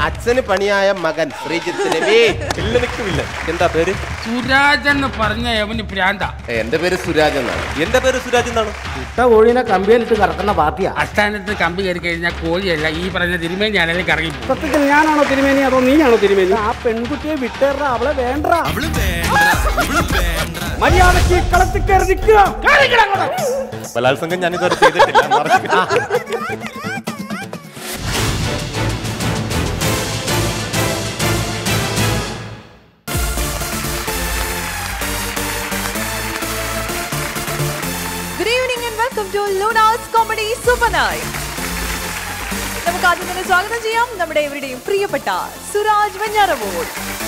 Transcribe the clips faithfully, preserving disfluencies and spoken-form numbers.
അച്ഛന് പണിയായ മകൻ ശ്രീജിത്ത് രവി. എന്താ പേര്? സുരാജ് എന്ന് പറഞ്ഞ അവന് പ്രാന്ത. എന്റെ പേര് സുരാജ് എന്നാണ്. എന്റെ പേര് സുരാജ് എന്നാണ്. ഇട്ട കോഴിനെ കമ്പിയിലിട്ട് കറക്കുന്ന പാർട്ടിയാ. അസ്ഥാനത്ത് കമ്പി കയറി കഴിഞ്ഞാൽ കോഴിയല്ല, ഈ പറഞ്ഞ തിരുമേനി ആണെങ്കിലും കറങ്ങി. സത്യത്തിൽ ഞാനാണോ തിരുമേനി അതോ നീയാണോ തിരുമേനി? ആ പെൺകുട്ടിയെ വിട്ടേറ, അവളെ വേണ്ട. മര്യാദക്ക് കളത്തിൽ കയറി നിൽക്കുക. ബലാത്സംഗം ഞാൻ ഇതുവരെ ചെയ്തിട്ടില്ല. Good evening and welcome to Luna's Comedy Super Night. നമുക്ക് ആദ്യം തന്നെ സ്വാഗതം ചെയ്യാം നമ്മുടെ എവരുടെയും പ്രിയപ്പെട്ട സുരാജ് വെഞ്ഞാറമൂട്.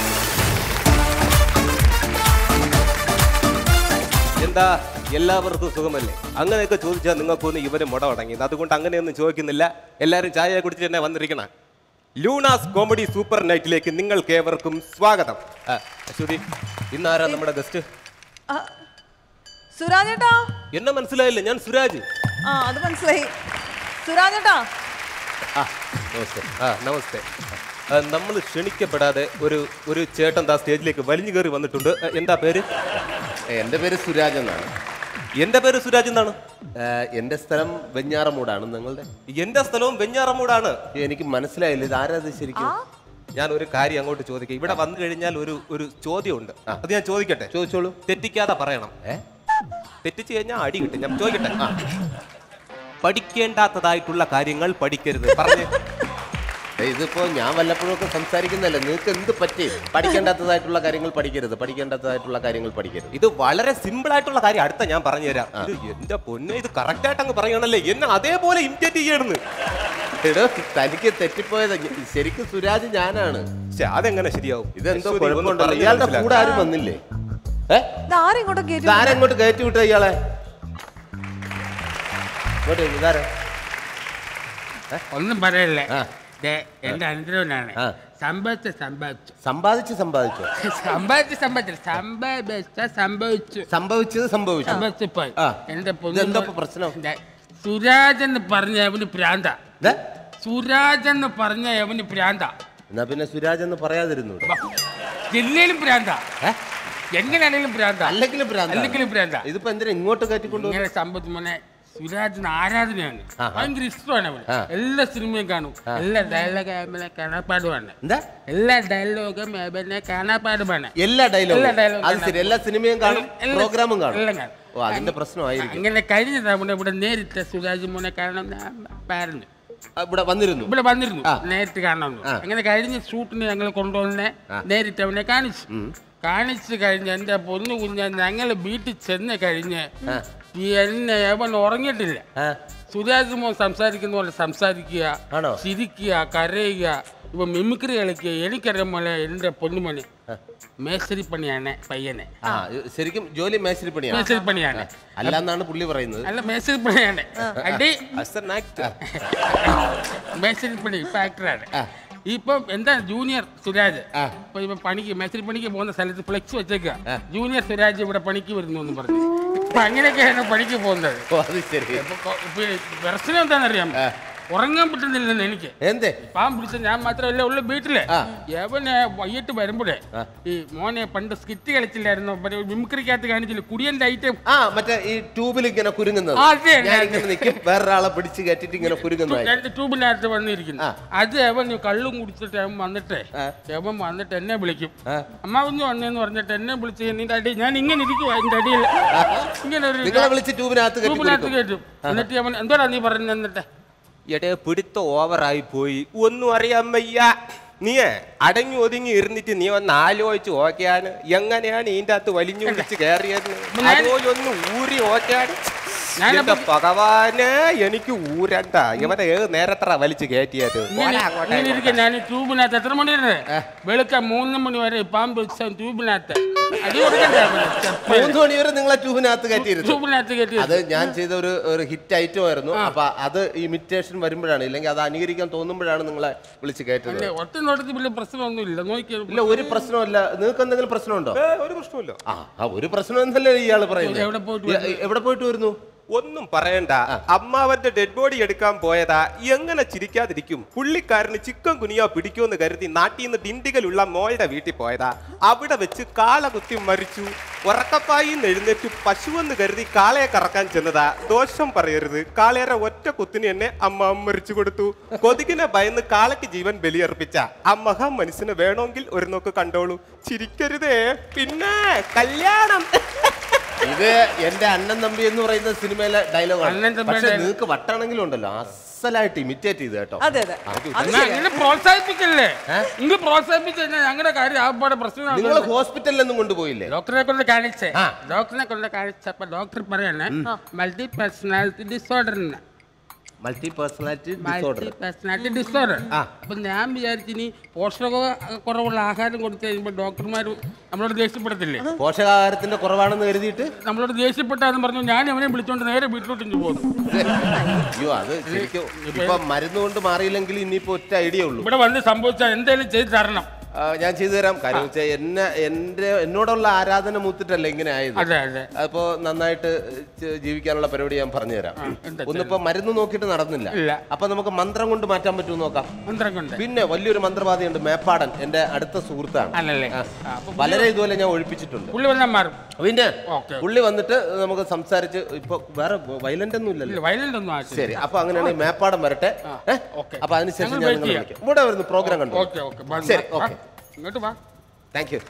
എന്താ എല്ലാവർക്കും സുഖമല്ലേ? അങ്ങനെയൊക്കെ ചോദിച്ചാൽ നിങ്ങൾക്കൊന്ന് ഇവര് മുട അടങ്ങിയത്. അതുകൊണ്ട് അങ്ങനെയൊന്നും ചോദിക്കുന്നില്ല. എല്ലാവരും ചായ കുടിച്ചിട്ട് തന്നെ വന്നിരിക്കണം. ലൂണാസ് കോമഡി സൂപ്പർ നൈറ്റിലേക്ക് നിങ്ങൾക്ക് ഏവർക്കും സ്വാഗതം. അശ്വതി, ഇന്നാരാ നമ്മുടെ ഗസ്റ്റ്? സുരാജ് ഏട്ടാ. എന്നെ മനസ്സിലായില്ല, ഞാൻ സുരാജ്. ആ അത് മനസ്സിലായി. സുരാജ് ഏട്ടാ. ആ നമസ്തേ. ആ നമസ്തേ. നമ്മൾ ക്ഷണിക്കപ്പെടാതെ ഒരു ഒരു ചേട്ടൻ ദാ സ്റ്റേജിലേക്ക് വലിഞ്ഞു കയറി വന്നിട്ടുണ്ട്. എന്താ പേര്? എന്റെ പേര് സുരാജ് എന്നാണ്. എന്റെ പേര് സുരാജ് എന്നാണ്. എന്റെ സ്ഥലം വെഞ്ഞാറമൂടാണ്. നിങ്ങളുടെ? എന്റെ സ്ഥലവും വെഞ്ഞാറമൂടാണ്. എനിക്ക് മനസ്സിലായില്ല, ഇത് ആരാത് ശരിക്കും? ഞാൻ ഒരു കാര്യം അങ്ങോട്ട് ചോദിക്കാം. ഇവിടെ വന്നു കഴിഞ്ഞാൽ ഒരു ഒരു ചോദ്യമുണ്ട്, അത് ഞാൻ ചോദിക്കട്ടെ? ചോദിച്ചോളൂ. തെറ്റിക്കാതെ പറയണം. ഏ തെറ്റിച്ച് കഴിഞ്ഞാൽ അടി കിട്ടും. ഞാൻ ചോദിക്കട്ടെ? പഠിക്കേണ്ടാത്തതായിട്ടുള്ള കാര്യങ്ങൾ പഠിക്കരുത്. പറഞ്ഞു. ഇതിപ്പോ ഞാൻ വല്ലപ്പോഴും ഒക്കെ സംസാരിക്കുന്നല്ലേ, നിങ്ങൾക്ക് എന്ത് പറ്റി? പഠിക്കേണ്ടാത്തതായിട്ടുള്ള കാര്യങ്ങൾ പഠിക്കരുത്, പഠിക്കേണ്ടാത്തതായിട്ടുള്ള കാര്യങ്ങൾ പഠിക്കരുത്. ഇത് വളരെ സിമ്പിൾ ആയിട്ടുള്ള കാര്യം. അടുത്ത ഞാൻ പറഞ്ഞു തരാം. എന്റെ പൊന്നെ, ഇത് കറക്റ്റ് ആയിട്ട് അങ്ങ് പറയണല്ലേ, എന്നെ അതേപോലെ ഇമിറ്റേറ്റ് ചെയ്യണമെന്ന്. എടോ, തനിക്ക് തെറ്റിപ്പോയത്. ശരിക്കും സുരാജ് ഞാനാണ്. പക്ഷെ അതെങ്ങനെ ശരിയാവും? ഇതെന്തോ കുഴപ്പമുണ്ടല്ലോ. ഇയാളുടെ കൂടെ ആരും വന്നില്ലേ? ആരെങ്ങോട്ട് കയറ്റി വിട്ട ഇയാളെ? ഒന്നും പറയല്ലേ, എന്റെ അനുഗ്രഹനാണ്. സമ്പാദിച്ച സമ്പാദിച്ചു സമ്പാദിച്ച് സമ്പാദിച്ചു സമ്പാദിച്ച് സമ്പാദിച്ചു സമ്പാദിച്ച സംഭവിച്ചു സംഭവിച്ചത് സംഭവിച്ചു സംഭവിച്ചപ്പോൾ എന്റെ എന്താ പ്രശ്നം? സുരാജ് എന്ന് പറഞ്ഞ അവന് പ്രാന്ത. സുരാജ് എന്ന് പറഞ്ഞ അവന് പ്രാന്ത. എന്നാ പിന്നെ സുരാജ് എന്ന് പറയാതിരുന്നു. ജില്ലയിലും പ്രാന്ത, എങ്ങനെയാണെങ്കിലും പ്രാന്ത. അല്ലെങ്കിലും അല്ലെങ്കിലും പ്രാന്ത. ഇതിപ്പോ എന്തിനാ ഇങ്ങോട്ട് കയറ്റിക്കൊണ്ടു? ഇങ്ങനെ സംഭവത്തിൽ മോനെ സുരാജിന് ആരാധനയാണ്, ഭയങ്കര ഇഷ്ടമാണ് അവന്. എല്ലാ സിനിമയും കാണും, എല്ലാ ഡയലോഗ് അവനെ കാണാപ്പാടുമാണ്. എല്ലാ ഡയലോഗും അവനെ കാണാപ്പാടുമാണ്. എല്ലാ ഡയലോഗും എല്ലാ സിനിമയും കാണും, പ്രോഗ്രാമും കാണും. എല്ലാം കാണും. അതിന്റെ പ്രശ്നമായിരിക്കും. അങ്ങനെ കഴിഞ്ഞ തവണ ഇവിടെ നേരിട്ട് സുരാജ് മോനെ കാണണം പറഞ്ഞു. ഇവിടെ വന്നിരുന്നു ഇവിടെ വന്നിരുന്നു നേരിട്ട് കാണണമെന്ന്. അങ്ങനെ കഴിഞ്ഞ ഷൂട്ടിന് ഞങ്ങൾ കൊണ്ടുവന്നെ നേരിട്ട് അവനെ കാണിച്ചു. കാണിച്ചു കഴിഞ്ഞ് എന്റെ പൊന്നു കുഞ്ഞ ഞങ്ങൾ വീട്ടിൽ ചെന്ന് കഴിഞ്ഞ് എന്നെ അവൻ ഉറങ്ങിയിട്ടില്ല. സുരാജ് മോൻ സംസാരിക്കുന്ന പോലെ സംസാരിക്കുക, ചിരിക്കുക, കരയുക, ഇപ്പൊ മിമിക്രി കളിക്കുക. എനിക്കറിയാൻ പോലെ എന്റെ പൊന്നുമണി മേശരിപ്പണിയാണ് പയ്യനെ. ശരിക്കും ജോലി മേശരിപ്പണിയാണ്. മേശരിപ്പണിയാണ് അല്ലാന്നാണ് പുള്ളി പറയുന്നത്. അല്ല, മേശരിപ്പണിയാണ്. അടി മേശരിപ്പണി ഇപ്പൊ ആക്ടറാണ്. ഇപ്പം എന്താ ജൂനിയർ സുരാജ് ഇപ്പൊ ഇപ്പൊ പണിക്ക് മേശരി പണിക്ക് പോകുന്ന സ്ഥലത്ത് ഫ്ലെക്സ് വെച്ചേക്കുക, ജൂനിയർ സുരാജ് ഇവിടെ പണിക്ക് വരുന്നു എന്ന് പറഞ്ഞു. ഇപ്പൊ അങ്ങനെയൊക്കെയാണ് പണിക്ക് പോകുന്നത്. പ്രശ്നം എന്താണെന്നറിയാം, ഉറങ്ങാൻ പറ്റുന്നില്ലെന്ന് എനിക്ക്. എന്തേ? പാമ്പ് പിടിച്ച ഞാൻ മാത്രമല്ല ഉള്ള വീട്ടില്. യവനെ വൈകിട്ട് വരുമ്പോഴേ ഈ മോനെ പണ്ട് സ്കിറ്റ് കളിച്ചില്ലായിരുന്നു, മിമിക്രിക്കകത്ത് കാണിച്ചില്ല കുടിയന്റെ ഐറ്റം. ആ മറ്റേ ഈ ട്യൂബിൽ ഇങ്ങനെ കുരുങ്ങുന്നത്, വേറൊരാളെ പിടിച്ച് കയറ്റിട്ട് ഇങ്ങനെ കുരുങ്ങുന്നത്, രണ്ട് ട്യൂബിനകത്ത് വന്നിരിക്കുന്നു. അത് അവൻ കള്ളും കുടിച്ചിട്ട് അവൻ വന്നിട്ടേ അവൻ വന്നിട്ട് എന്നെ വിളിക്കും, അമ്മ ഒന്ന് വന്നേന്ന് പറഞ്ഞിട്ട് എന്നെ വിളിച്ച് നിന്റെ അടി ഞാൻ ഇങ്ങനെ ഇരിക്കും അതിന്റെ അടിയിൽ ഇങ്ങനെ ഒരു ട്യൂബിനകത്ത് ട്യൂബിനകത്ത് കയറ്റും. എന്നിട്ട് അവൻ എന്തോടാ നീ പറഞ്ഞു എന്നിട്ട് എടേ പിടുത്ത ഓവറായി പോയി, ഒന്നും അറിയാൻ വയ്യ. നീയേ അടങ്ങി ഒതുങ്ങി ഇരുന്നിട്ട് നീ ഒന്ന് ആലോചിച്ച് ഓക്കെയാണ് എങ്ങനെയാണ് ഇതിൻ്റെ അകത്ത് വലിഞ്ഞു വിളിച്ച് കയറിയത്. അതുപോലെ ഒന്ന് ഊരി ഓക്കെയാണ്. ഭഗവാന് എനിക്ക് ഊരണ്ട, ഇവനെ ഏത് നേരത്ര വലിച്ചു കയറ്റിയത്. ഞാൻ ട്യൂബിനകത്ത് എത്ര മണിയാണ് വെളുക്ക മൂന്ന് മണി വരെ പാമ്പ് ട്യൂബിനകത്ത് മൂന്ന് മണി വരെ നിങ്ങളെ ട്യൂബിനകത്ത് കയറ്റിയിരുന്നു. ട്യൂബിനകത്ത് കയറ്റി അത് ഞാൻ ചെയ്ത ഒരു ഒരു ഹിറ്റ് ഐറ്റം ആയിരുന്നു. അപ്പൊ അത് ഇമിറ്റേഷൻ വരുമ്പോഴാണ്, ഇല്ലെങ്കിൽ അത് അനുകരിക്കാൻ തോന്നുമ്പോഴാണ് നിങ്ങളെ വിളിച്ച് കയറ്റുന്നത്. ഒറ്റ നോട്ടത്തിൽ വലിയ പ്രശ്നമൊന്നുമില്ല, നോക്കിയില്ല. ഒരു പ്രശ്നമല്ല. നിങ്ങൾക്ക് എന്തെങ്കിലും പ്രശ്നമുണ്ടോ? ഒരു പ്രശ്നമില്ല. ആ ഒരു പ്രശ്നം എന്നല്ലേ ഇയാള് പറയുന്നത്. എവിടെ പോയിട്ട് വരുന്നു? ഒന്നും പറയണ്ട. അമ്മാവന്റെ ഡെഡ് ബോഡി എടുക്കാൻ പോയതാ. എങ്ങനെ ചിരിക്കാതിരിക്കും? പുള്ളിക്കാരന് ചിക്കൻ കുനിയ പിടിക്കുമെന്ന് കരുതി നാട്ടിൽ നിന്ന് ദിണ്ടികളുള്ള മോളുടെ വീട്ടിൽ പോയതാ. അവിടെ വെച്ച് കാള കുത്തി മരിച്ചു. ഉറക്കപ്പായി എഴുന്നേറ്റ് പശുവെന്ന് കരുതി കാളയെ കറക്കാൻ ചെന്നതാ. ദോഷം പറയരുത്, കാളയുടെ ഒറ്റ കുത്തിന് എന്നെ അമ്മ മരിച്ചു കൊടുത്തു. കൊതുകിനെ ഭയന്ന് കാളയ്ക്ക് ജീവൻ ബലിയർപ്പിച്ച ആ മഹാ മനുഷ്യനെ വേണമെങ്കിൽ ഒരു നോക്ക് കണ്ടോളൂ. ചിരിക്കരുതേ. പിന്നെ കല്യാണം. ഇത് എന്റെ അണ്ണൻ തമ്പി എന്ന് പറയുന്ന സിനിമയിലെ ഡയലോഗാണ്. പക്ഷെ നിങ്ങൾക്ക് വട്ടാണെങ്കിലും ഉണ്ടല്ലോ അസലായിട്ട് ഇമിറ്റേറ്റ് ചെയ്ത് കേട്ടോ. അതെ അതെ അങ്ങനെ പ്രോത്സാഹിപ്പിക്കല്ലേ, നിങ്ങൾ പ്രോത്സാഹിപ്പിച്ചു ഞങ്ങളുടെ കാര്യം ആപ്പാടെ പ്രശ്നം. നിങ്ങൾ ഹോസ്പിറ്റലിലൊന്നും കൊണ്ടുപോയില്ലേ? ഡോക്ടറെ കൊണ്ട് കാണിച്ചേ, ഡോക്ടറെ കൊണ്ട് കാണിച്ചപ്പോ ഡോക്ടർ പറയണേ multi personality disorder. Multi personality disorder personality disorder. അപ്പൊ ഞാൻ വിചാരിച്ചിനി പോഷക കുറവുള്ള ആഹാരം കൊടുത്തു കഴിയുമ്പോൾ ഡോക്ടർമാർ നമ്മളോട് ദേഷ്യപ്പെടത്തില്ലേ? പോഷകാഹാരത്തിന്റെ കുറവാണെന്ന് കരുതിയിട്ട് നമ്മളോട് ദേഷ്യപ്പെട്ടാന്ന് പറഞ്ഞു. ഞാൻ അവനെ വിളിച്ചോണ്ട് നേരെ വീട്ടിലോട്ട് പോകുന്നു. അയ്യോ, അത് ശരിക്കും ഇപ്പൊ മരുന്ന് കൊണ്ട് മാറിയില്ലെങ്കിൽ ഇനിയിപ്പോ ഒറ്റ ഐഡിയ ഉള്ളൂ. ഇവിടെ വന്ന് സംഭവിച്ചാൽ എന്തെങ്കിലും ചെയ്ത് തരണം. ഞാൻ ചെയ്തു തരാം. കാര്യം വെച്ചാൽ എന്നെ എന്റെ എന്നോടുള്ള ആരാധന മൂത്തിട്ടല്ല ഇങ്ങനെ ആയത്. അപ്പോ നന്നായിട്ട് ജീവിക്കാനുള്ള പരിപാടി ഞാൻ പറഞ്ഞുതരാം. ഒന്നിപ്പോ മരുന്ന് നോക്കിയിട്ട് നടന്നില്ല. അപ്പൊ നമുക്ക് മന്ത്രം കൊണ്ട് മാറ്റാൻ പറ്റുമോ നോക്കാം. മന്ത്രം കൊണ്ട് പിന്നെ വലിയൊരു മന്ത്രവാദിയുണ്ട്, മേപ്പാടൻ, എന്റെ അടുത്ത സുഹൃത്താണ്. വളരെ ഇതുപോലെ ഞാൻ ഒഴിപ്പിച്ചിട്ടുണ്ട്. പിന്നെ പുള്ളി വന്നിട്ട് നമുക്ക് സംസാരിച്ച് ഇപ്പൊ വേറെ വയലന്റ് ഒന്നും ഇല്ലല്ലോ. ശരി, അപ്പൊ അങ്ങനെയാണെങ്കിൽ മേപ്പാടൻ വരട്ടെ. അപ്പൊ അതിനുശേഷം ഞാൻ നിങ്ങളെ വിളിക്കാം. ഇവിടെ വരുന്നു പ്രോഗ്രാം കണ്ടു. ശരി, ഓക്കെ, താങ്ക് യു.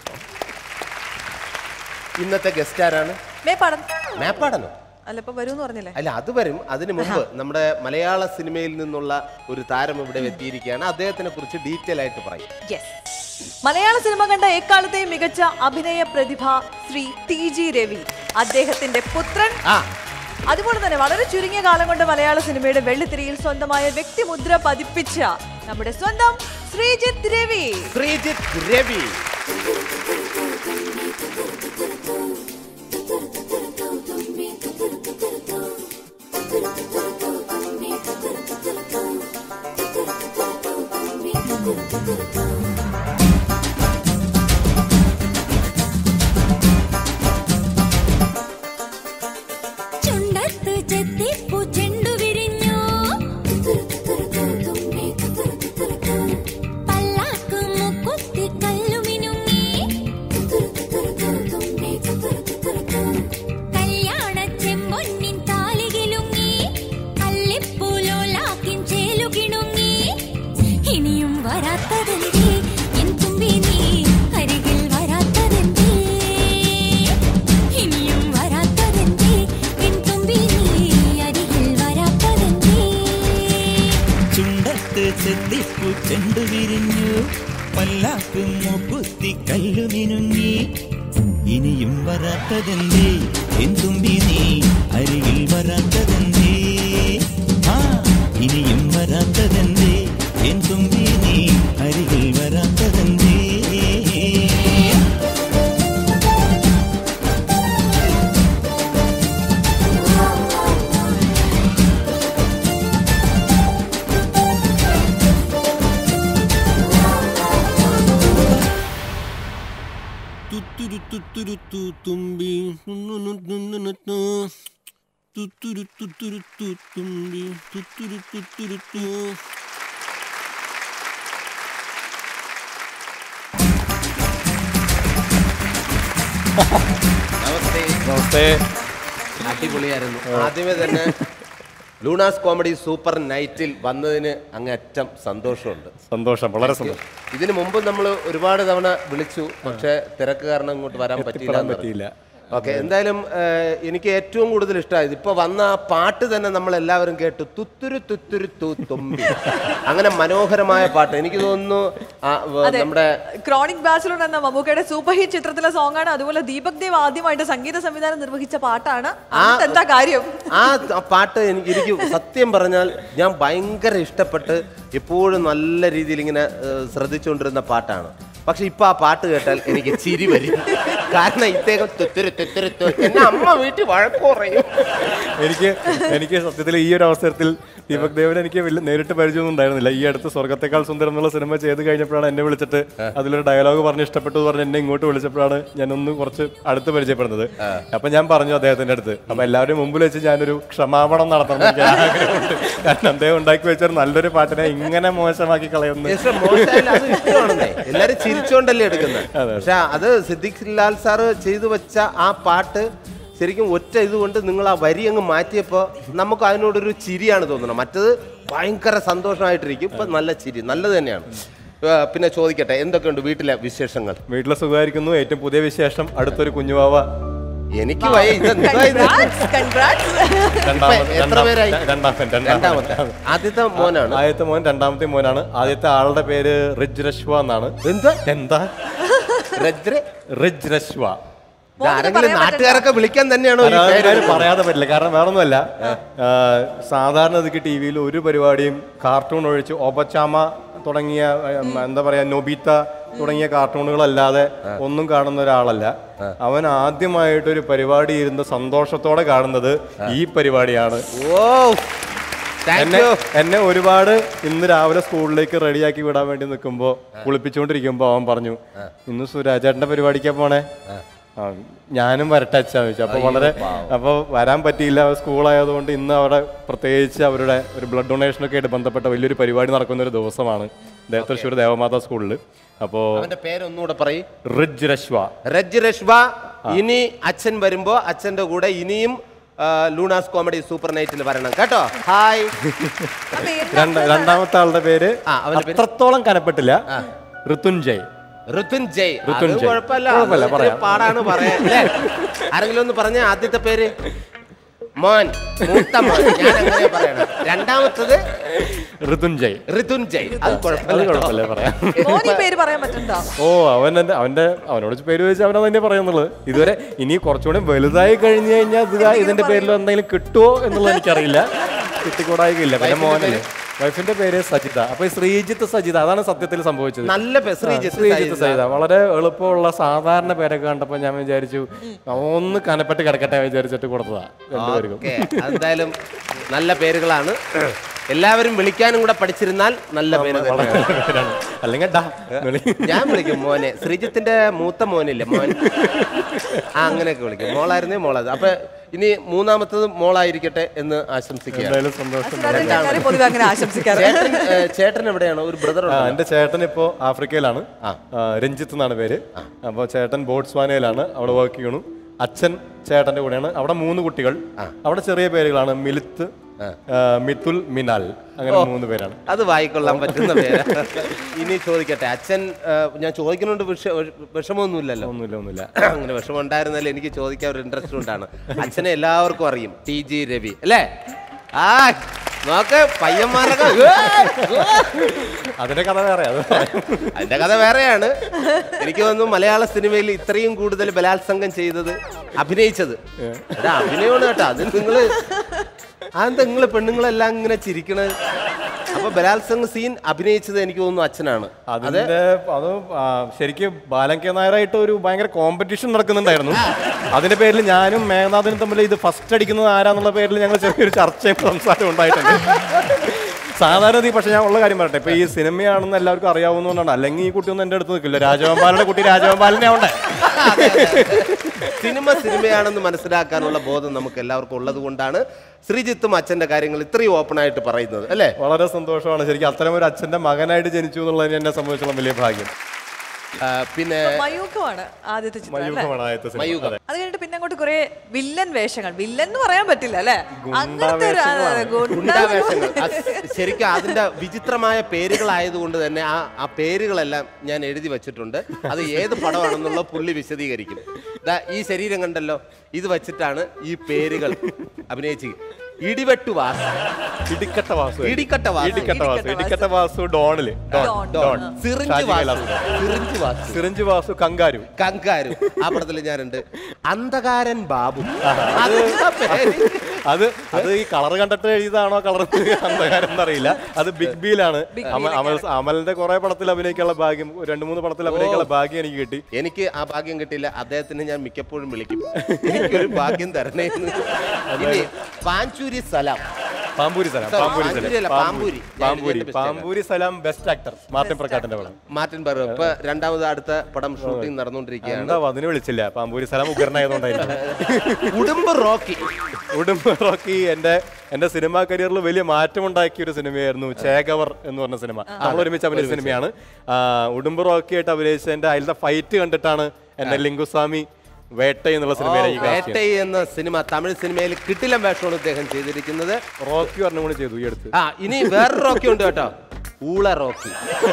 ഇന്നത്തെ ഗസ്റ്റ് ആരാണ്? മേപ്പാടൻ. മേപ്പാടനോ? അല്ല, ഇപ്പൊ വരും പറഞ്ഞില്ലേ? അല്ല, അത് വരും. അതിനു മുമ്പ് നമ്മുടെ മലയാള സിനിമയിൽ നിന്നുള്ള ഒരു താരം ഇവിടെ എത്തിയിരിക്കുകയാണ്. അദ്ദേഹത്തിനെ കുറിച്ച് ഡീറ്റെയിൽ ആയിട്ട് പറയും. മലയാള സിനിമ കണ്ട എക്കാലത്തെയും മികച്ച അഭിനയ പ്രതിഭ ശ്രീ ടി ജി രവി, അദ്ദേഹത്തിന്റെ പുത്രൻ. അതുപോലെ തന്നെ വളരെ ചുരുങ്ങിയ കാലം കൊണ്ട് മലയാള സിനിമയുടെ വെള്ളിത്തിരയിൽ സ്വന്തമായ വ്യക്തിമുദ്ര പതിപ്പിച്ച നമ്മുടെ സ്വന്തം ശ്രീജിത്ത് രവി. ശ്രീജിത്ത് രവി ഇനിയും വരാത്തതെന്തേ എൻ തുമ്പി നീ അരികിൽ വരാത്തതെന്തേ, ആ ഇനിയും വരാത്തതെന്തേ എൻ തുമ്പി നീ അരികിൽ വരാത്തതെന്തേ. തുമ്പി തുത്തുരു തുത്തുരു തുമ്പി തുത്തുരു തുത്തുരു തു. നമസ്തേ. നമസ്തേ. അടിപൊളിയായിരുന്നു. ആദ്യമേ തന്നെ ലൂണാസ് കോമഡി സൂപ്പർ നൈറ്റിൽ വന്നതിന് അങ്ങേറ്റം സന്തോഷമുണ്ട്. സന്തോഷം, വളരെ സന്തോഷം. ഇതിനു മുമ്പ് നമ്മൾ ഒരുപാട് തവണ വിളിച്ചു, പക്ഷെ തിരക്ക് കാരണം ഇങ്ങോട്ട് വരാൻ പറ്റിയില്ല. ഓക്കെ, എന്തായാലും എനിക്ക് ഏറ്റവും കൂടുതൽ ഇഷ്ടമായത് ഇപ്പൊ വന്ന ആ പാട്ട് തന്നെ നമ്മൾ എല്ലാവരും കേട്ടു. തുത്തുരു തുത്തുരു തു തുമ്പി, അങ്ങനെ മനോഹരമായ പാട്ട്. എനിക്ക് തോന്നുന്നു നമ്മുടെ ക്രോണിക് ബാച്ചിലർ എന്ന മമ്മൂക്കയുടെ സൂപ്പർ ഹിറ്റ് ചിത്രത്തിലെ സോങ് ആണ്. അതുപോലെ ദീപക് ദേവ് ആദ്യമായിട്ട് സംഗീത സംവിധാനം നിർവഹിച്ച പാട്ടാണ്. എന്താ കാര്യം? ആ പാട്ട് എനിക്ക് എനിക്ക് സത്യം പറഞ്ഞാൽ ഞാൻ ഭയങ്കര ഇഷ്ടപ്പെട്ട് എപ്പോഴും നല്ല രീതിയിൽ ഇങ്ങനെ ശ്രദ്ധിച്ചുകൊണ്ടിരുന്ന പാട്ടാണ്. പക്ഷെ ഇപ്പൊ ആ പാട്ട് കേട്ടാൽ എനിക്ക് ചിരി വരും. കാരണം ഇദ്ദേഹം തുത്തുരു തുത്തുരു തു എന്നെ അമ്മ വീട്ടിൽ വഴക്ക് പറയും. എനിക്ക് എനിക്ക് സത്യത്തിൽ ഈ ഒരു അവസരത്തിൽ ദീപക് ദേവൻ എനിക്ക് വലിയ നേരിട്ട് പരിചയമൊന്നും ഉണ്ടായിരുന്നില്ല. ഈ അടുത്ത് സ്വർഗത്തെക്കാൾ സുന്ദരം എന്നുള്ള സിനിമ ചെയ്ത് കഴിഞ്ഞപ്പോഴാണ് എന്നെ വിളിച്ചിട്ട് അതിലൊരു ഡയലോഗ് പറഞ്ഞ് ഇഷ്ടപ്പെട്ടു പറഞ്ഞ് എന്നെ ഇങ്ങോട്ട് വിളിച്ചപ്പോഴാണ് ഞാനൊന്ന് കുറച്ച് അടുത്ത് പരിചയപ്പെടുന്നത്. അപ്പൊ ഞാൻ പറഞ്ഞു അദ്ദേഹത്തിന്റെ അടുത്ത്, അപ്പൊ എല്ലാവരും മുമ്പിൽ വെച്ച് ഞാനൊരു ക്ഷമാപണം നടത്തണം എനിക്ക് ആഗ്രഹമുണ്ട്. കാരണം അദ്ദേഹം ഉണ്ടാക്കി വെച്ചൊരു നല്ലൊരു പാട്ടിനെ ഇങ്ങനെ മോശമാക്കി കളയുന്നു. എല്ലാരും ചിരിച്ചോണ്ടല്ലേ എടുക്കുന്നത്. പക്ഷെ അത് സിദ്ദിഖ് ലാൽ സാറ് ചെയ്തു വെച്ച ആ പാട്ട് ശരിക്കും ഒറ്റ ഇതുകൊണ്ട് നിങ്ങൾ ആ വരി അങ്ങ് മാറ്റിയപ്പോൾ നമുക്ക് അതിനോടൊരു ചിരിയാണ് തോന്നുന്നത്. മറ്റത് ഭയങ്കര സന്തോഷമായിട്ടിരിക്കും. ഇപ്പം നല്ല ചിരി, നല്ലത് തന്നെയാണ്. പിന്നെ ചോദിക്കട്ടെ, എന്തൊക്കെയുണ്ട് വീട്ടിലെ വിശേഷങ്ങൾ? വീട്ടിലെ സുഖമായിരിക്കുന്നു. ഏറ്റവും പുതിയ വിശേഷം അടുത്തൊരു കുഞ്ഞുവാവ. എനിക്ക് ആദ്യത്തെ മോനാണ്. ആദ്യത്തെ മോൻ രണ്ടാമത്തെ മോനാണ്. ആദ്യത്തെ ആളുടെ പേര് റിജ് രശ്വ എന്നാണ്. എന്താ എന്താ റിജ് രശ്വ? നാട്ടുകാരൊക്കെ വിളിക്കാൻ തന്നെയാണോ? പറയാതെ പറ്റില്ല. കാരണം വേറൊന്നുമല്ല, സാധാരണ ഇതിക്ക് ടി വിയിൽ ഒരു പരിപാടിയും കാർട്ടൂൺ ഒഴിച്ച് ഒബച്ചാമ തുടങ്ങിയ എന്താ പറയാ നൊബിത്ത തുടങ്ങിയ കാർട്ടൂണുകളല്ലാതെ ഒന്നും കാണുന്ന ഒരാളല്ല. അവൻ ആദ്യമായിട്ടൊരു പരിപാടി ഇരുന്ന് സന്തോഷത്തോടെ കാണുന്നത് ഈ പരിപാടിയാണ്. എന്നെ എന്നെ ഒരുപാട് ഇന്ന് രാവിലെ സ്കൂളിലേക്ക് റെഡിയാക്കി വിടാൻ വേണ്ടി നിൽക്കുമ്പോൾ കുളിപ്പിച്ചുകൊണ്ടിരിക്കുമ്പോൾ അവൻ പറഞ്ഞു, ഇന്ന് സുരാജേട്ടന്റെ പരിപാടിക്കാ പോണേ. ആ ഞാനും വരട്ടെ അച്ഛാ ചോദിച്ചു. അപ്പോൾ വളരെ അപ്പോൾ വരാൻ പറ്റിയില്ല, സ്കൂളായതുകൊണ്ട് ഇന്ന് അവിടെ പ്രത്യേകിച്ച് അവരുടെ ഒരു ബ്ലഡ് ഡൊണേഷനൊക്കെ ആയിട്ട് ബന്ധപ്പെട്ട വലിയൊരു പരിപാടി നടക്കുന്ന ഒരു ദിവസമാണ് തൃശ്ശൂർ ദേവമാതാ സ്കൂളിൽ. അപ്പോ അവന്റെ പേരൊന്നുകൂടെ പറയും. റിജ് രശ്വ. റിജ് രശ്വ. ഇനി അച്ഛൻ വരുമ്പോ അച്ഛന്റെ കൂടെ ഇനിയും ലൂണാസ് കോമഡി സൂപ്പർ നൈറ്റിൽ വരണം കേട്ടോ. ഹായ്. രണ്ടാമത്തെ ആളുടെ പേര് അത്രത്തോളം കനപ്പെട്ടില്ല, ഋതുഞ്ജയ്. ഋതുഞ്ജയ്. കുഴപ്പമില്ല, പാടാണ് പറയാൻ. ആരെങ്കിലും ഒന്ന് പറഞ്ഞ ആദ്യത്തെ പേര് മോൻ, മൂത്ത മോൻ. ഞാൻ അങ്ങനെ പറയണം. രണ്ടാമത്തത് ഋതുഞ്ജയ്. ഋതുഞ്ജയ്. അത് കുഴപ്പമില്ല പറയാം. ഓ അവൻ അവന്റെ അവനോട് പേര് ചോദിച്ചാൽ അവനത് തന്നെ പറയുന്നുള്ളത്. ഇതുവരെ ഇനി കുറച്ചുകൂടി വലുതായി കഴിഞ്ഞു കഴിഞ്ഞാൽ ഇത് ഇതിന്റെ പേരിൽ എന്തെങ്കിലും കിട്ടുമോ എന്നുള്ളത് എനിക്കറിയില്ല. കിട്ടിക്കൂടായില്ല. പിന്നെ മോനല്ലേ. വൈഫിന്റെ പേര് സജിത. അപ്പൊ ശ്രീജിത്ത് സജിത, അതാണ് സത്യത്തിൽ സംഭവിച്ചത്. നല്ല ശ്രീജിത്ത് സജിത. വളരെ എളുപ്പമുള്ള സാധാരണ പേരൊക്കെ കണ്ടപ്പോ ഞാൻ വിചാരിച്ചു ഒന്ന് കനപ്പെട്ട് കിടക്കട്ടെ വിചാരിച്ചിട്ട് കൊടുത്തതാ രണ്ടുപേർക്കും. എന്തായാലും നല്ല പേരുകളാണ്. എല്ലാവരും വിളിക്കാനും കൂടെ പഠിച്ചിരുന്നാൽ നല്ല പേരുകളാണ്. അല്ലെങ്കിൽ ഞാൻ വിളിക്കും മോനെ. ശ്രീജിത്തിന്റെ മൂത്ത മോനില്ലേ മോൻ, ആ അങ്ങനെയൊക്കെ വിളിക്കും. മോളായിരുന്നേ മോളത്. അപ്പൊ ഇനി മൂന്നാമത്തത് മോളായിരിക്കട്ടെ എന്ന് ആശംസിക്കുക. ചേട്ടൻ എവിടെയാണ്? ഒരു ബ്രദർ. എന്റെ ചേട്ടൻ ഇപ്പോ ആഫ്രിക്കയിലാണ്. രഞ്ജിത്ത് എന്നാണ് പേര്. അപ്പൊ ചേട്ടൻ ബോട്സ്വാനയിലാണ്, അവിടെ വർക്ക് ചെയ്യണു. അച്ഛൻ ചേട്ടന്റെ കൂടെയാണ്. അവിടെ മൂന്ന് കുട്ടികൾ. അവിടെ ചെറിയ പേരുകളാണ്, മിലിത്ത്, മിത്തുൽ, മിനാൽ, അങ്ങനെ മൂന്ന് പേരാണ്. അത് വായിക്കൊള്ളാൻ പറ്റുന്ന പേര്. ഇനി ചോദിക്കട്ടെ, അച്ഛൻ ഞാൻ ചോദിക്കുന്നുണ്ട് വിഷമമൊന്നുമില്ലല്ലോ? ഒന്നുമില്ല ഒന്നുമില്ല അങ്ങനെ വിഷമം ഉണ്ടായിരുന്നാലും എനിക്ക് ചോദിക്കാൻ ഒരു ഇൻട്രസ്റ്റ് കൊണ്ടാണ്. അച്ഛനെ എല്ലാവർക്കും അറിയും, ടി ജി രവി അല്ലേ? ആ നോക്ക് പയ്യന്മാരൊക്കെ അതിന്റെ കഥ വേറെ. അതിന്റെ കഥ വേറെയാണ്. എനിക്ക് തോന്നുന്നു മലയാള സിനിമയിൽ ഇത്രയും കൂടുതൽ ബലാത്സംഗം ചെയ്തത്, അഭിനയിച്ചത് അത് അഭിനയമാണ് കേട്ടോ. അത് നിങ്ങള് അതെന്താ നിങ്ങള് പെണ്ണുങ്ങളെല്ലാം ഇങ്ങനെ ചിരിക്കണത്? അപ്പൊ ബലാത്സംഗ സീൻ അഭിനയിച്ചത് എനിക്ക് തോന്നുന്നു അച്ഛനാണ്. അതിന്റെ അത് ശരിക്കും ബാലൻ കെ നായരായിട്ട് ഒരു ഭയങ്കര കോമ്പറ്റീഷൻ നടക്കുന്നുണ്ടായിരുന്നു. അതിന്റെ പേരിൽ ഞാനും മേഘനാഥനും തമ്മിൽ ഇത് ഫസ്റ്റ് അടിക്കുന്നത് ആരാന്നുള്ള പേരിൽ ഞങ്ങൾ ചെറിയൊരു ചർച്ചയും സംസാരം ഉണ്ടായിട്ടുണ്ട്. സാധാരണ രീതി. പക്ഷെ ഞാൻ ഉള്ള കാര്യം പറയട്ടെ, ഇപ്പൊ ഈ സിനിമയാണെന്ന് എല്ലാവർക്കും അറിയാവുന്നതുകൊണ്ടാണ്. അല്ലെങ്കിൽ ഈ കുട്ടിയൊന്നും എന്റെ അടുത്ത് നിൽക്കില്ല. രാജഗോപാലിന്റെ കുട്ടി രാജഗോപാലിനെ ഉണ്ട്. സിനിമ സിനിമയാണെന്ന് മനസ്സിലാക്കാനുള്ള ബോധം നമുക്ക് എല്ലാവർക്കും ഉള്ളത് കൊണ്ടാണ് ശ്രീജിത്തും അച്ഛന്റെ കാര്യങ്ങൾ ഇത്രയും ഓപ്പൺ ആയിട്ട് പറയുന്നത് അല്ലേ? വളരെ സന്തോഷമാണ്. ശരിക്കും അത്തരം ഒരു അച്ഛന്റെ മകനായിട്ട് ജനിച്ചു എന്നുള്ളതിന് എന്നെ സംബന്ധിച്ചുള്ള വലിയ ഭാഗ്യം. പിന്നെ മയൂഖമാണ് ആദ്യത്തെ ചിത്രം. അത് കഴിഞ്ഞിട്ട് പിന്നെ അങ്ങോട്ട് കുറെ വില്ലൻ വേഷങ്ങൾ. വില്ലൻ എന്ന് പറയാൻ പറ്റില്ല അല്ലെ? അങ്ങനത്തെ ശരിക്കും അതിന്റെ വിചിത്രമായ പേരുകളായതുകൊണ്ട് തന്നെ ആ ആ പേരുകളെല്ലാം ഞാൻ എഴുതി വെച്ചിട്ടുണ്ട്. അത് ഏത് പടമാണെന്നുള്ള പുള്ളി വിശദീകരിക്കും. ഈ ശരീരം കണ്ടല്ലോ, ഇത് വെച്ചിട്ടാണ് ഈ പേരുകൾ അഭിനയിച്ച്. ഇടിവെട്ടു വാസു, ഇടിക്കട്ട വാസു, ഇടിക്കട്ട വാസു, ഇടിക്കട്ട വാസു, ഇടിക്കട്ട വാസു ഡോണില്, don, syringe Vasu, syringe Vasu, syringe Vasu, kangaroo, kangaroo. ആ പടത്തിൽ ഞാനുണ്ട്. അന്ധകാരൻ ബാബു. അത് അത് ഈ കളർ കണ്ടിട്ട് എഴുതിയതാണോ കളർ അന്ധകാരം എന്നറിയില്ല. അത് ബിഗ് ബിയിലാണ്. അമൽ അമലിന്റെ കുറെ പടത്തിൽ അഭിനയിക്കാനുള്ള ഭാഗ്യം, രണ്ടു മൂന്ന് പടത്തിൽ അഭിനയിക്കാനുള്ള ഭാഗ്യം എനിക്ക് കിട്ടി. എനിക്ക് ആ ഭാഗ്യം കിട്ടിയില്ല. അദ്ദേഹത്തിന് ഞാൻ മിക്കപ്പോഴും വിളിക്കും, എനിക്കൊരു ഭാഗ്യം തരണേ. ഇനി പാഞ്ചൂരി സലാം, പാമ്പൂരി സലാം, പാമ്പൂരി സലാം, പാമ്പൂരി പാമ്പൂരി പാമ്പൂരി സലാം ബെസ്റ്റ് ആക്ടർ മാർട്ടിൻ പ്രക്കാട്ടിന്റെ പടം. മാർട്ടിൻ പറ ഇപ്പൊ രണ്ടാമത് അടുത്ത പടം ഷൂട്ടിംഗ് നടന്നുകൊണ്ടിരിക്കുകയാണ്. എന്താ അതിന് വിളിച്ചില്ല? പാമ്പൂരി സലാം ഉഗ്രനായതുകൊണ്ടായിരിക്കും. ഉടുമ്പ് റോക്കി, ഉടുമ്പ് റോക്കി എന്റെ എന്റെ സിനിമാ കരിയറിൽ വലിയ മാറ്റമുണ്ടാക്കിയ ഒരു സിനിമയായിരുന്നു ചേകവർ എന്ന് പറഞ്ഞ സിനിമ. നമ്മൾ ഒരുമിച്ച് അഭിനയിച്ച സിനിമയാണ്. ഉടുമ്പ് റോക്കിയായിട്ട് അഭിനയിച്ചതിന്റെ അതിലത്തെ ഫൈറ്റ് കണ്ടിട്ടാണ് എന്നെ ലിംഗുസ്വാമി വേട്ട എന്നുള്ള സിനിമയിലേക്ക്. വേട്ട എന്ന സിനിമ തമിഴ് സിനിമയിൽ കിട്ടിലം വേഷമാണ് അദ്ദേഹം ചെയ്തിരിക്കുന്നത്. റോക്കി പറഞ്ഞു കൂടി ചെയ്തു ഈ അടുത്ത്. ആ ഇനി വേറൊരു റോക്കി ഉണ്ട് കേട്ടോ, ഊള റോക്കി.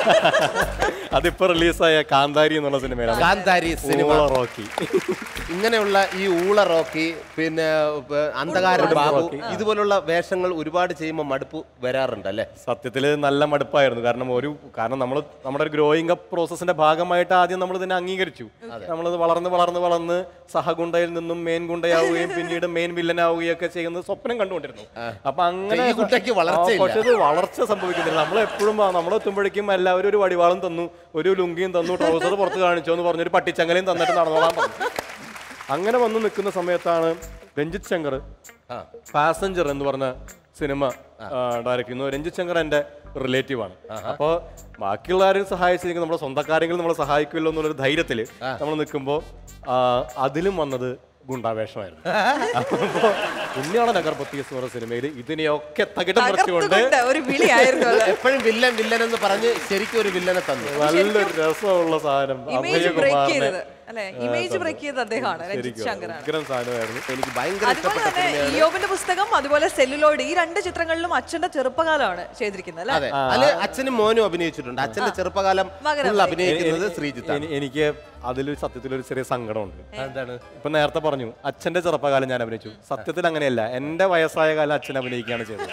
അതിപ്പോ റിലീസായ കാന്താരി എന്നുള്ള സിനിമയിലാണ്. കാന്താരി സിനിമ റോക്കി. ഇങ്ങനെയുള്ള ഈ ഊള റോക്കി, പിന്നെ അന്ധകാരൻ ബാബു, ഇതുപോലുള്ള വേഷങ്ങൾ ഒരുപാട് ചെയ്യുമ്പോൾ മടുപ്പ് വരാറുണ്ട് അല്ലേ? സത്യത്തിൽ നല്ല മടുപ്പായിരുന്നു. കാരണം ഒരു കാരണം നമ്മൾ നമ്മുടെ ഒരു ഗ്രോയിങ് അപ്പ് പ്രോസസ്സിന്റെ ഭാഗമായിട്ട് ആദ്യം നമ്മൾ ഇതിനെ അംഗീകരിച്ചു. നമ്മളത് വളർന്ന് വളർന്ന് വളർന്ന് സഹഗുണ്ടയിൽ നിന്നും മെയിൻ ഗുണ്ടയാവുകയും പിന്നീട് മെയിൻ വില്ലനാവുകയും ഒക്കെ ചെയ്യുന്നത് സ്വപ്നം കണ്ടുകൊണ്ടിരുന്നു. അപ്പൊ അങ്ങനെ പക്ഷെ ഇത് വളർച്ച സംഭവിക്കുന്നില്ല. നമ്മളെപ്പോഴും നമ്മളെത്തുമ്പോഴേക്കും എല്ലാവരും ഒരു വടിവാളും തന്നു, ഒരു ലുങ്കിയും തന്നു, ട്രൗസർ പുറത്ത് കാണിച്ചോ എന്ന് പറഞ്ഞൊരു പട്ടിച്ചങ്ങലയും തന്നിട്ട് നടന്നോളാൻ പറഞ്ഞു. അങ്ങനെ വന്ന് നിൽക്കുന്ന സമയത്താണ് രഞ്ജിത്ത് ശങ്കർ പാസഞ്ചർ എന്ന് പറഞ്ഞ സിനിമ ഡയറക്ട് ചെയ്യുന്നു. രഞ്ജിത്ത് ശങ്കർ എൻ്റെ റിലേറ്റീവ് ആണ്. അപ്പോൾ ബാക്കിയുള്ളവരും സഹായിച്ചിരിക്കും, നമ്മുടെ സ്വന്തക്കാരെങ്കിലും നമ്മളെ സഹായിക്കുമല്ലോ എന്നുള്ളൊരു ധൈര്യത്തിൽ നമ്മൾ നിൽക്കുമ്പോൾ അതിലും വന്നത് ഗുണ്ടാവേഷമായിരുന്നു. അപ്പൊ ഉണ്ണിയാള നഗർപത്തീസ് എന്ന് പറഞ്ഞ സിനിമയിൽ ഇതിനെയൊക്കെ തകിടം മറിച്ചുകൊണ്ട് എപ്പോഴും വില്ലൻ വില്ലൻ എന്ന് പറഞ്ഞ് ശരിക്കും ഒരു വില്ലനെ തന്നു. നല്ലൊരു രസമുള്ള സാധനം. അഭയകുമാറിനെ ഇമേജ് ബ്രേക്ക് ചെയ്ത അദ്ദേഹമാണ് രഞ്ജിത്ത് ശങ്കർ. എനിക്ക് ഭയങ്കര ഇയോബിന്റെ പുസ്തകം, അതുപോലെ സെല്ലുലോയിഡ്, ഈ രണ്ട് ചിത്രങ്ങളിലും അച്ഛന്റെ ചെറുപ്പകാലമാണ് ചെയ്തിരിക്കുന്നത് അല്ലേ? അല്ലെ അച്ഛനും മോനും അഭിനയിച്ചിട്ടുണ്ട്. അച്ഛന്റെ ചെറുപ്പകാലം അഭിനയിക്കുന്നത് ശ്രീജിത്ത്. എനിക്ക് അതിൽ സത്യത്തിലൊരു ചെറിയ സങ്കടമുണ്ട്. എന്താണ്? ഇപ്പൊ നേരത്തെ പറഞ്ഞു അച്ഛന്റെ ചെറുപ്പകാലം ഞാൻ അഭിനയിച്ചു. സത്യത്തിൽ അങ്ങനെയല്ല, എന്റെ വയസ്സായ കാലം അച്ഛൻ അഭിനയിക്കുകയാണ് ചെയ്തത്.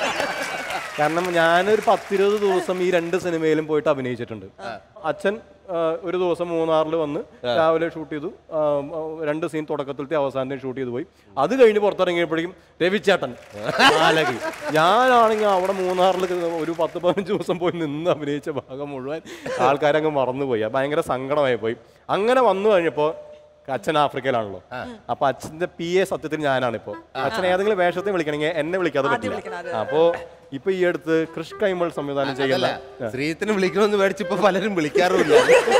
കാരണം ഞാനൊരു പത്തിരുപത് ദിവസം ഈ രണ്ട് സിനിമയിലും പോയിട്ട് അഭിനയിച്ചിട്ടുണ്ട്. അച്ഛൻ ഒരു ദിവസം മൂന്നാറിൽ വന്ന് രാവിലെ ഷൂട്ട് ചെയ്തു, രണ്ട് സീൻ തുടക്കത്തിലത്തെ അവസാനത്തെ ഷൂട്ട് ചെയ്തു പോയി. അത് കഴിഞ്ഞ് പുറത്തിറങ്ങിയപ്പോഴേക്കും രവിച്ചേട്ടൻ നാലകി. ഞാനാണെങ്കിൽ അവിടെ മൂന്നാറിൽ ഒരു പത്ത് പതിനഞ്ച് ദിവസം പോയി നിന്ന് അഭിനയിച്ച ഭാഗം മുഴുവൻ ആൾക്കാരങ്ങ് മറന്നുപോയി. ഭയങ്കര സങ്കടമായി പോയി. അങ്ങനെ വന്നു കഴിഞ്ഞപ്പോൾ അച്ഛൻ ആഫ്രിക്കയിലാണല്ലോ. അപ്പൊ അച്ഛന്റെ പി എ സത്യത്തിൽ ഞാനാണിപ്പോ. അച്ഛൻ ഏതെങ്കിലും വേഷത്തെ വിളിക്കണമെങ്കിൽ എന്നെ വിളിക്കാതെ പറ്റില്ല. അപ്പോ ഇപ്പൊ ഈ അടുത്ത് കൃഷ് കൈമൾ സംവിധാനം ചെയ്യുന്ന ശ്രീജിത്തിനെ വിളിക്കണമെന്ന് മേടിച്ചപ്പോ പലരും വിളിക്കാറുമില്ല.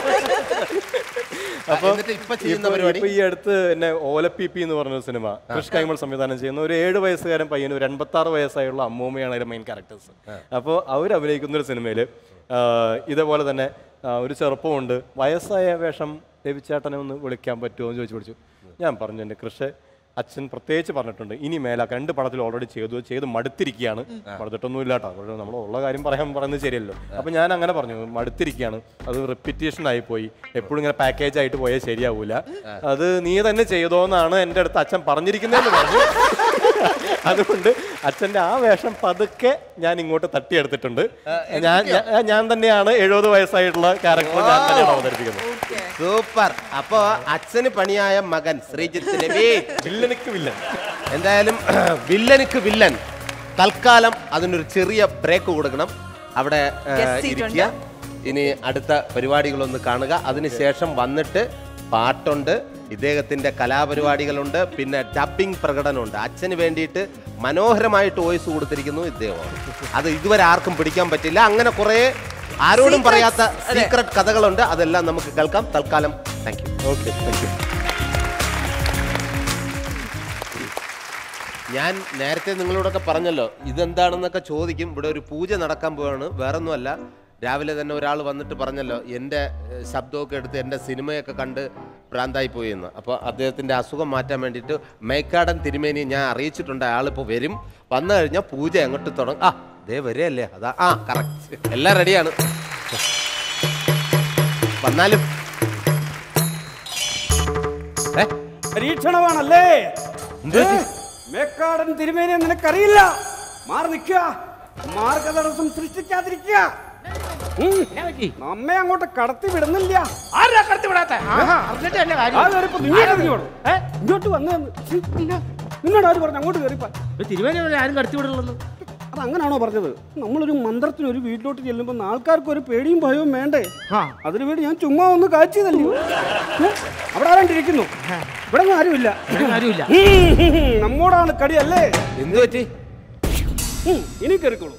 അപ്പൊ ഇപ്പൊ ഈ അടുത്ത് എന്നെ ഓലപ്പിപ്പി എന്ന് പറഞ്ഞ സിനിമ കൃഷ് കൈമൾ സംവിധാനം ചെയ്യുന്ന ഒരു ഏഴ് വയസ്സുകാരൻ പയ്യന് ഒരു എൺപത്തി ആറ് വയസ്സായുള്ള അമ്മൂമ്മയാണ് അതിന്റെ മെയിൻ ക്യാരക്ടേഴ്സ്. അപ്പോൾ അവർ അഭിനയിക്കുന്ന ഒരു സിനിമയില് ഇതേപോലെ തന്നെ ഒരു ചെറുപ്പമുണ്ട്. വയസ്സായ വേഷം രവിച്ചേട്ടനെ ഒന്ന് വിളിക്കാൻ പറ്റുമോ എന്ന് ചോദിച്ചു വിളിച്ചു. ഞാൻ പറഞ്ഞു എൻ്റെ കൃഷി അച്ഛൻ പ്രത്യേകിച്ച് പറഞ്ഞിട്ടുണ്ട്, ഇനി മേലാ രണ്ട് പടത്തിൽ ഓൾറെഡി ചെയ്തു ചെയ്ത് മടുത്തിരിക്കുകയാണ്. മടുത്തിട്ടൊന്നും ഇല്ലാട്ടോ, നമ്മൾ ഉള്ള കാര്യം പറയാൻ പറയുന്നത് ശരിയല്ലോ. അപ്പം ഞാൻ അങ്ങനെ പറഞ്ഞു, മടുത്തിരിക്കുകയാണ്, അത് റിപ്പീറ്റേഷൻ ആയിപ്പോയി, എപ്പോഴും ഇങ്ങനെ പാക്കേജ് ആയിട്ട് പോയാൽ ശരിയാവൂല, അത് നീ തന്നെ ചെയ്തോന്നാണ് എൻ്റെ അടുത്ത് അച്ഛൻ പറഞ്ഞിരിക്കുന്നതെന്ന് പറഞ്ഞു. അതുകൊണ്ട് അച്ഛൻ്റെ ആ വേഷം പതുക്കെ ഞാൻ ഇങ്ങോട്ട് തട്ടിയെടുത്തിട്ടുണ്ട്. ഞാൻ ഞാൻ തന്നെയാണ് എഴുപത് വയസ്സായിട്ടുള്ള ക്യാരക്ടർ ഞാൻ തന്നെയാണ് അവതരിപ്പിക്കുന്നത്. സൂപ്പർ. അപ്പോ അച്ഛന് പണിയായ മകൻ ശ്രീജിത്ത് രവി, വില്ലനിക്ക് വില്ലൻ. എന്തായാലും വില്ലനിക്ക് വില്ലൻ. തൽക്കാലം അതിനൊരു ചെറിയ ബ്രേക്ക് കൊടുക്കണം, അവിടെ ഇരിക്കുക. ഇനി അടുത്ത പരിപാടികളൊന്ന് കാണുക. അതിനുശേഷം വന്നിട്ട് പാട്ടുണ്ട്, ഇദ്ദേഹത്തിന്റെ കലാപരിപാടികളുണ്ട്, പിന്നെ ഡബ്ബിംഗ് പ്രകടനമുണ്ട്. അച്ഛന് വേണ്ടിയിട്ട് മനോഹരമായിട്ട് വോയിസ് കൊടുത്തിരിക്കുന്നു ഇദ്ദേഹമാണ്. അത് ഇതുവരെ ആർക്കും പിടിക്കാൻ പറ്റില്ല. അങ്ങനെ കുറെ ആരോടും പറയാത്ത സീക്രട്ട് കഥകളുണ്ട്, അതെല്ലാം നമുക്ക് കേൾക്കാം. തൽക്കാലം thank you. Okay, thank you. ഞാൻ നേരത്തെ നിങ്ങളോടൊക്കെ പറഞ്ഞല്ലോ ഇതെന്താണെന്നൊക്കെ ചോദിക്കും. ഇവിടെ ഒരു പൂജ നടക്കാൻ പോവാണ്, വേറൊന്നുമല്ല. രാവിലെ തന്നെ ഒരാൾ വന്നിട്ട് പറഞ്ഞല്ലോ എൻ്റെ ശബ്ദമൊക്കെ എടുത്ത് എൻ്റെ സിനിമയൊക്കെ കണ്ട് ഭ്രാന്തായി പോയി എന്ന്. അപ്പോൾ അദ്ദേഹത്തിൻ്റെ അസുഖം മാറ്റാൻ വേണ്ടിയിട്ട് മേക്കാടൻ തിരുമേനി ഞാൻ അറിയിച്ചിട്ടുണ്ട്. അയാളിപ്പോൾ വരും. വന്നു കഴിഞ്ഞാൽ പൂജ അങ്ങോട്ട് തുടങ്ങും. ആ ദേ വരെയല്ലേ, അതാ. ആ കറക്റ്റ്, എല്ലാം റെഡിയാണ്. വന്നാലും പരീക്ഷണമാണല്ലേ? മേക്കാടൻ തിരുമേനിയെ നിനക്കറിയില്ല. മാറി നിൽക്കുക, മാർഗതടസ്സം സൃഷ്ടിക്കാതിരിക്കുക. നമ്മെ അങ്ങോട്ട് കടത്തി വിടുന്നില്ല. ആരാ കടത്തി വിടാത്ത? ഇങ്ങോട്ട് വന്നു നിന്നോട് ആര് പറഞ്ഞു അങ്ങോട്ട് കയറിപ്പോ? തിരുവേനി ആരും കടത്തി വിടുള്ളൂ. അത് അങ്ങനാണോ പറഞ്ഞത്? നമ്മളൊരു മന്ത്രത്തിന് ഒരു വീട്ടിലോട്ട് ചെല്ലുമ്പോൾ ആൾക്കാർക്ക് ഒരു പേടിയും ഭയവും വേണ്ടേ? അതിനു വേണ്ടി ഞാൻ ചുമ്മാ ഒന്ന് കാഴ്ചതല്ലോ. അവിടെ ആരാണ്ടിരിക്കുന്നു? ഇവിടെ ആരുമില്ല, ആരുമില്ല. നമ്മോടാണ് കടിയല്ലേ? എന്തു പറ്റി? ഇനി കയറിക്കോളൂ.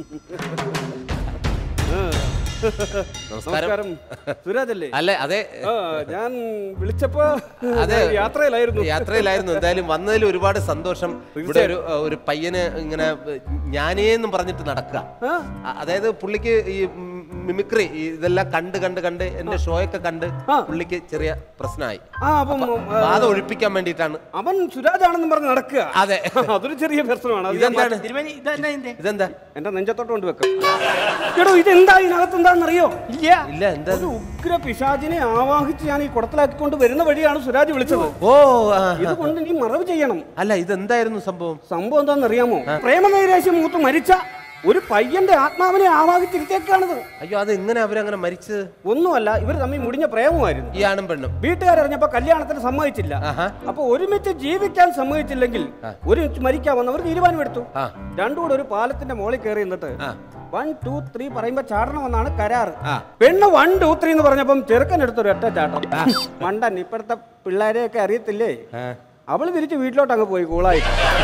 നമസ്കാരം. സുരാജല്ലേ? അല്ലേ? അതെ, ഞാൻ വിളിച്ചപ്പോ അതെ യാത്രയിലായിരുന്നു. യാത്രയിലായിരുന്നു. എന്തായാലും വന്നതിൽ ഒരുപാട് സന്തോഷം. ഇവിടെ ഒരു ഒരു പയ്യന് ഇങ്ങനെ ഞാനേന്നും പറഞ്ഞിട്ട് നടക്കുക. അതായത് പുള്ളിക്ക് ഈ മിമിക്രി ഇതെല്ലാം കണ്ട് കണ്ട് കണ്ട് എന്റെ ഷോയൊക്കെ കണ്ട് പുള്ളിക്ക് ചെറിയ പ്രശ്നമായി. ബാധ ഒഴിപ്പിക്കാൻ വേണ്ടിയിട്ടാണ്. അവൻ സുരാജാണെന്ന് പറഞ്ഞ് നടക്കുക. അതെ, അതൊരു ചെറിയ പ്രശ്നമാണ്. ഇതെന്താണ്? ഇതെന്താ? എന്റെ നെഞ്ചത്തോട്ട് കൊണ്ട് വെക്കും. എടോ ഇതെന്താ ഇതിനകത്ത് എന്താണെന്നറിയോ? ഇല്ല ഇല്ല. എന്താ? ഒരു ഉഗ്ര പിശാചിനെ ആവാഹിച്ച് ഞാൻ ഈ കുടത്തിലാക്കിക്കൊണ്ട് വരുന്ന വഴിയാണ് സുരാജ് വിളിച്ചത്. ഓ, ഇതുകൊണ്ട് നീ മറവ് ചെയ്യണം. അല്ല, ഇതെന്തായിരുന്നു സംഭവം? സംഭവം എന്താണെന്നറിയാമോ? പ്രേമനൈരാശ്യം മൂത്ത് മരിച്ച ഒരു പയ്യന്റെ ആത്മാവിനെ ആവാഹിച്ചിരുത്തേക്കാണിത്. അയ്യോ, അത് എങ്ങനെ അവരങ്ങനെ മരിച്ചത്? ഒന്നുമല്ല, ഇവർ തമ്മിൽ മുടിഞ്ഞ പ്രേമമായിരുന്നു. ഈ ആണും പെണ്ണും. വീട്ടുകാരറിഞ്ഞപ്പോ കല്യാണത്തിന് സമ്മതിച്ചില്ല. അപ്പൊ ഒരുമിച്ച് ജീവിക്കാൻ സമ്മതിച്ചില്ലെങ്കിൽ ഒരുമിച്ച് മരിക്കാമെന്ന് അവർ തീരുമാനമെടുത്തു. രണ്ടുകൂടെ ഒരു പാലത്തിന്റെ മുകളിൽ കയറി നിന്നിട്ട് വൺ ടു ത്രീ പറയുമ്പോ ചാടണമെന്നാണ് കരാറ്. പെണ്ണ് വൺ ടു ത്രീ എന്ന് പറഞ്ഞപ്പം ചെറുക്കനെടുത്തൊരു ഒറ്റ ചാട്ടം. മണ്ടൻ, ഇപ്പോഴത്തെ പിള്ളേരെയൊക്കെ അറിയത്തില്ലേ? അവള് തിരിച്ച് വീട്ടിലോട്ട് അങ്ങ് പോയി കൂളായി.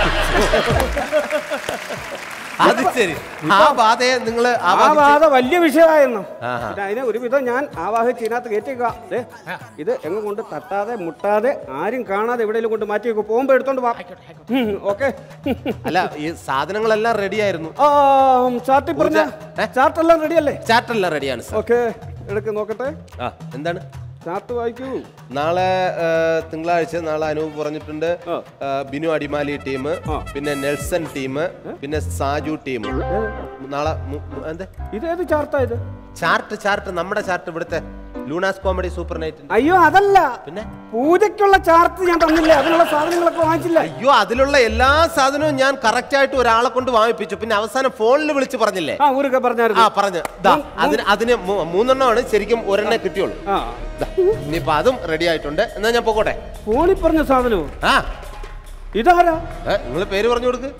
അത് ശരി. ആ ബാധയെ നിങ്ങള് ആ ബാധ വലിയ വിഷയമായിരുന്നു. അതിനെ ഒരുവിധം ഞാൻ ആവാഹിച്ച് ഇതിനകത്ത് കയറ്റിക്കുക. ഇത് എങ്ങും കൊണ്ട് തട്ടാതെ മുട്ടാതെ ആരും കാണാതെ എവിടെയെങ്കിലും കൊണ്ട് മാറ്റി വെക്കും. പോകുമ്പോ എടുത്തോണ്ട് വാ. ഓക്കെ. അല്ല, ഈ സാധനങ്ങളെല്ലാം റെഡി ആയിരുന്നു. ചാർട്ടിൽ പറഞ്ഞ ചാർട്ടെല്ലാം റെഡി അല്ലേ? ചാർട്ടെല്ലാം റെഡിയാണ്. ഓക്കെ, എടുക്ക് നോക്കട്ടെ. എന്താണ് ചാർട്ട് വായിക്കൂ. നാളെ തിങ്കളാഴ്ച നാളെ അനൂപ് പറഞ്ഞിട്ടുണ്ട്. ബിനു അടിമാലി ടീം, പിന്നെ നെൽസൺ ടീം, പിന്നെ സാജു ടീം. നാളെ എന്താ ഇതേത് ചാർട്ടാ ഇത്? ചാർട്ട് ചാർട്ട് നമ്മുടെ ചാർട്ട്, ഇവിടുത്തെ ലൂണാസ് കോമഡി സൂപ്പർ നൈറ്റ്. അയ്യോ അതല്ല, പിന്നെ പൂജയ്ക്കുള്ള ചാർട്ട് ഞാൻ തന്നില്ലേ? അതിനുള്ള സാധനങ്ങളൊക്കെ വാങ്ങിച്ചില്ല. അയ്യോ, അതിലുള്ള എല്ലാ സാധനവും ഞാൻ കറക്റ്റ് ആയിട്ട് ഒരാളെ കൊണ്ട് വാങ്ങിപ്പിച്ചു. പിന്നെ അവസാനം ഫോണിൽ വിളിച്ച് പറഞ്ഞില്ലേ? ആ ഊരൊക്കെ പറഞ്ഞായിരുന്നു. ആ പറഞ്ഞു. അതിന് അതിന് മൂന്നെണ്ണമാണ് ശരിക്കും ഒരെണ്ണേ കിട്ടിയുള്ളൂ. ഇനിയിപ്പൊ അതും റെഡി ആയിട്ടുണ്ട്. എന്നാ ഞാൻ പോകട്ടെ. ഫോണിൽ പറഞ്ഞ സാധനവും ആ ഇതാരാ? നിങ്ങൾ പേര് പറഞ്ഞു കൊടുക്ക്.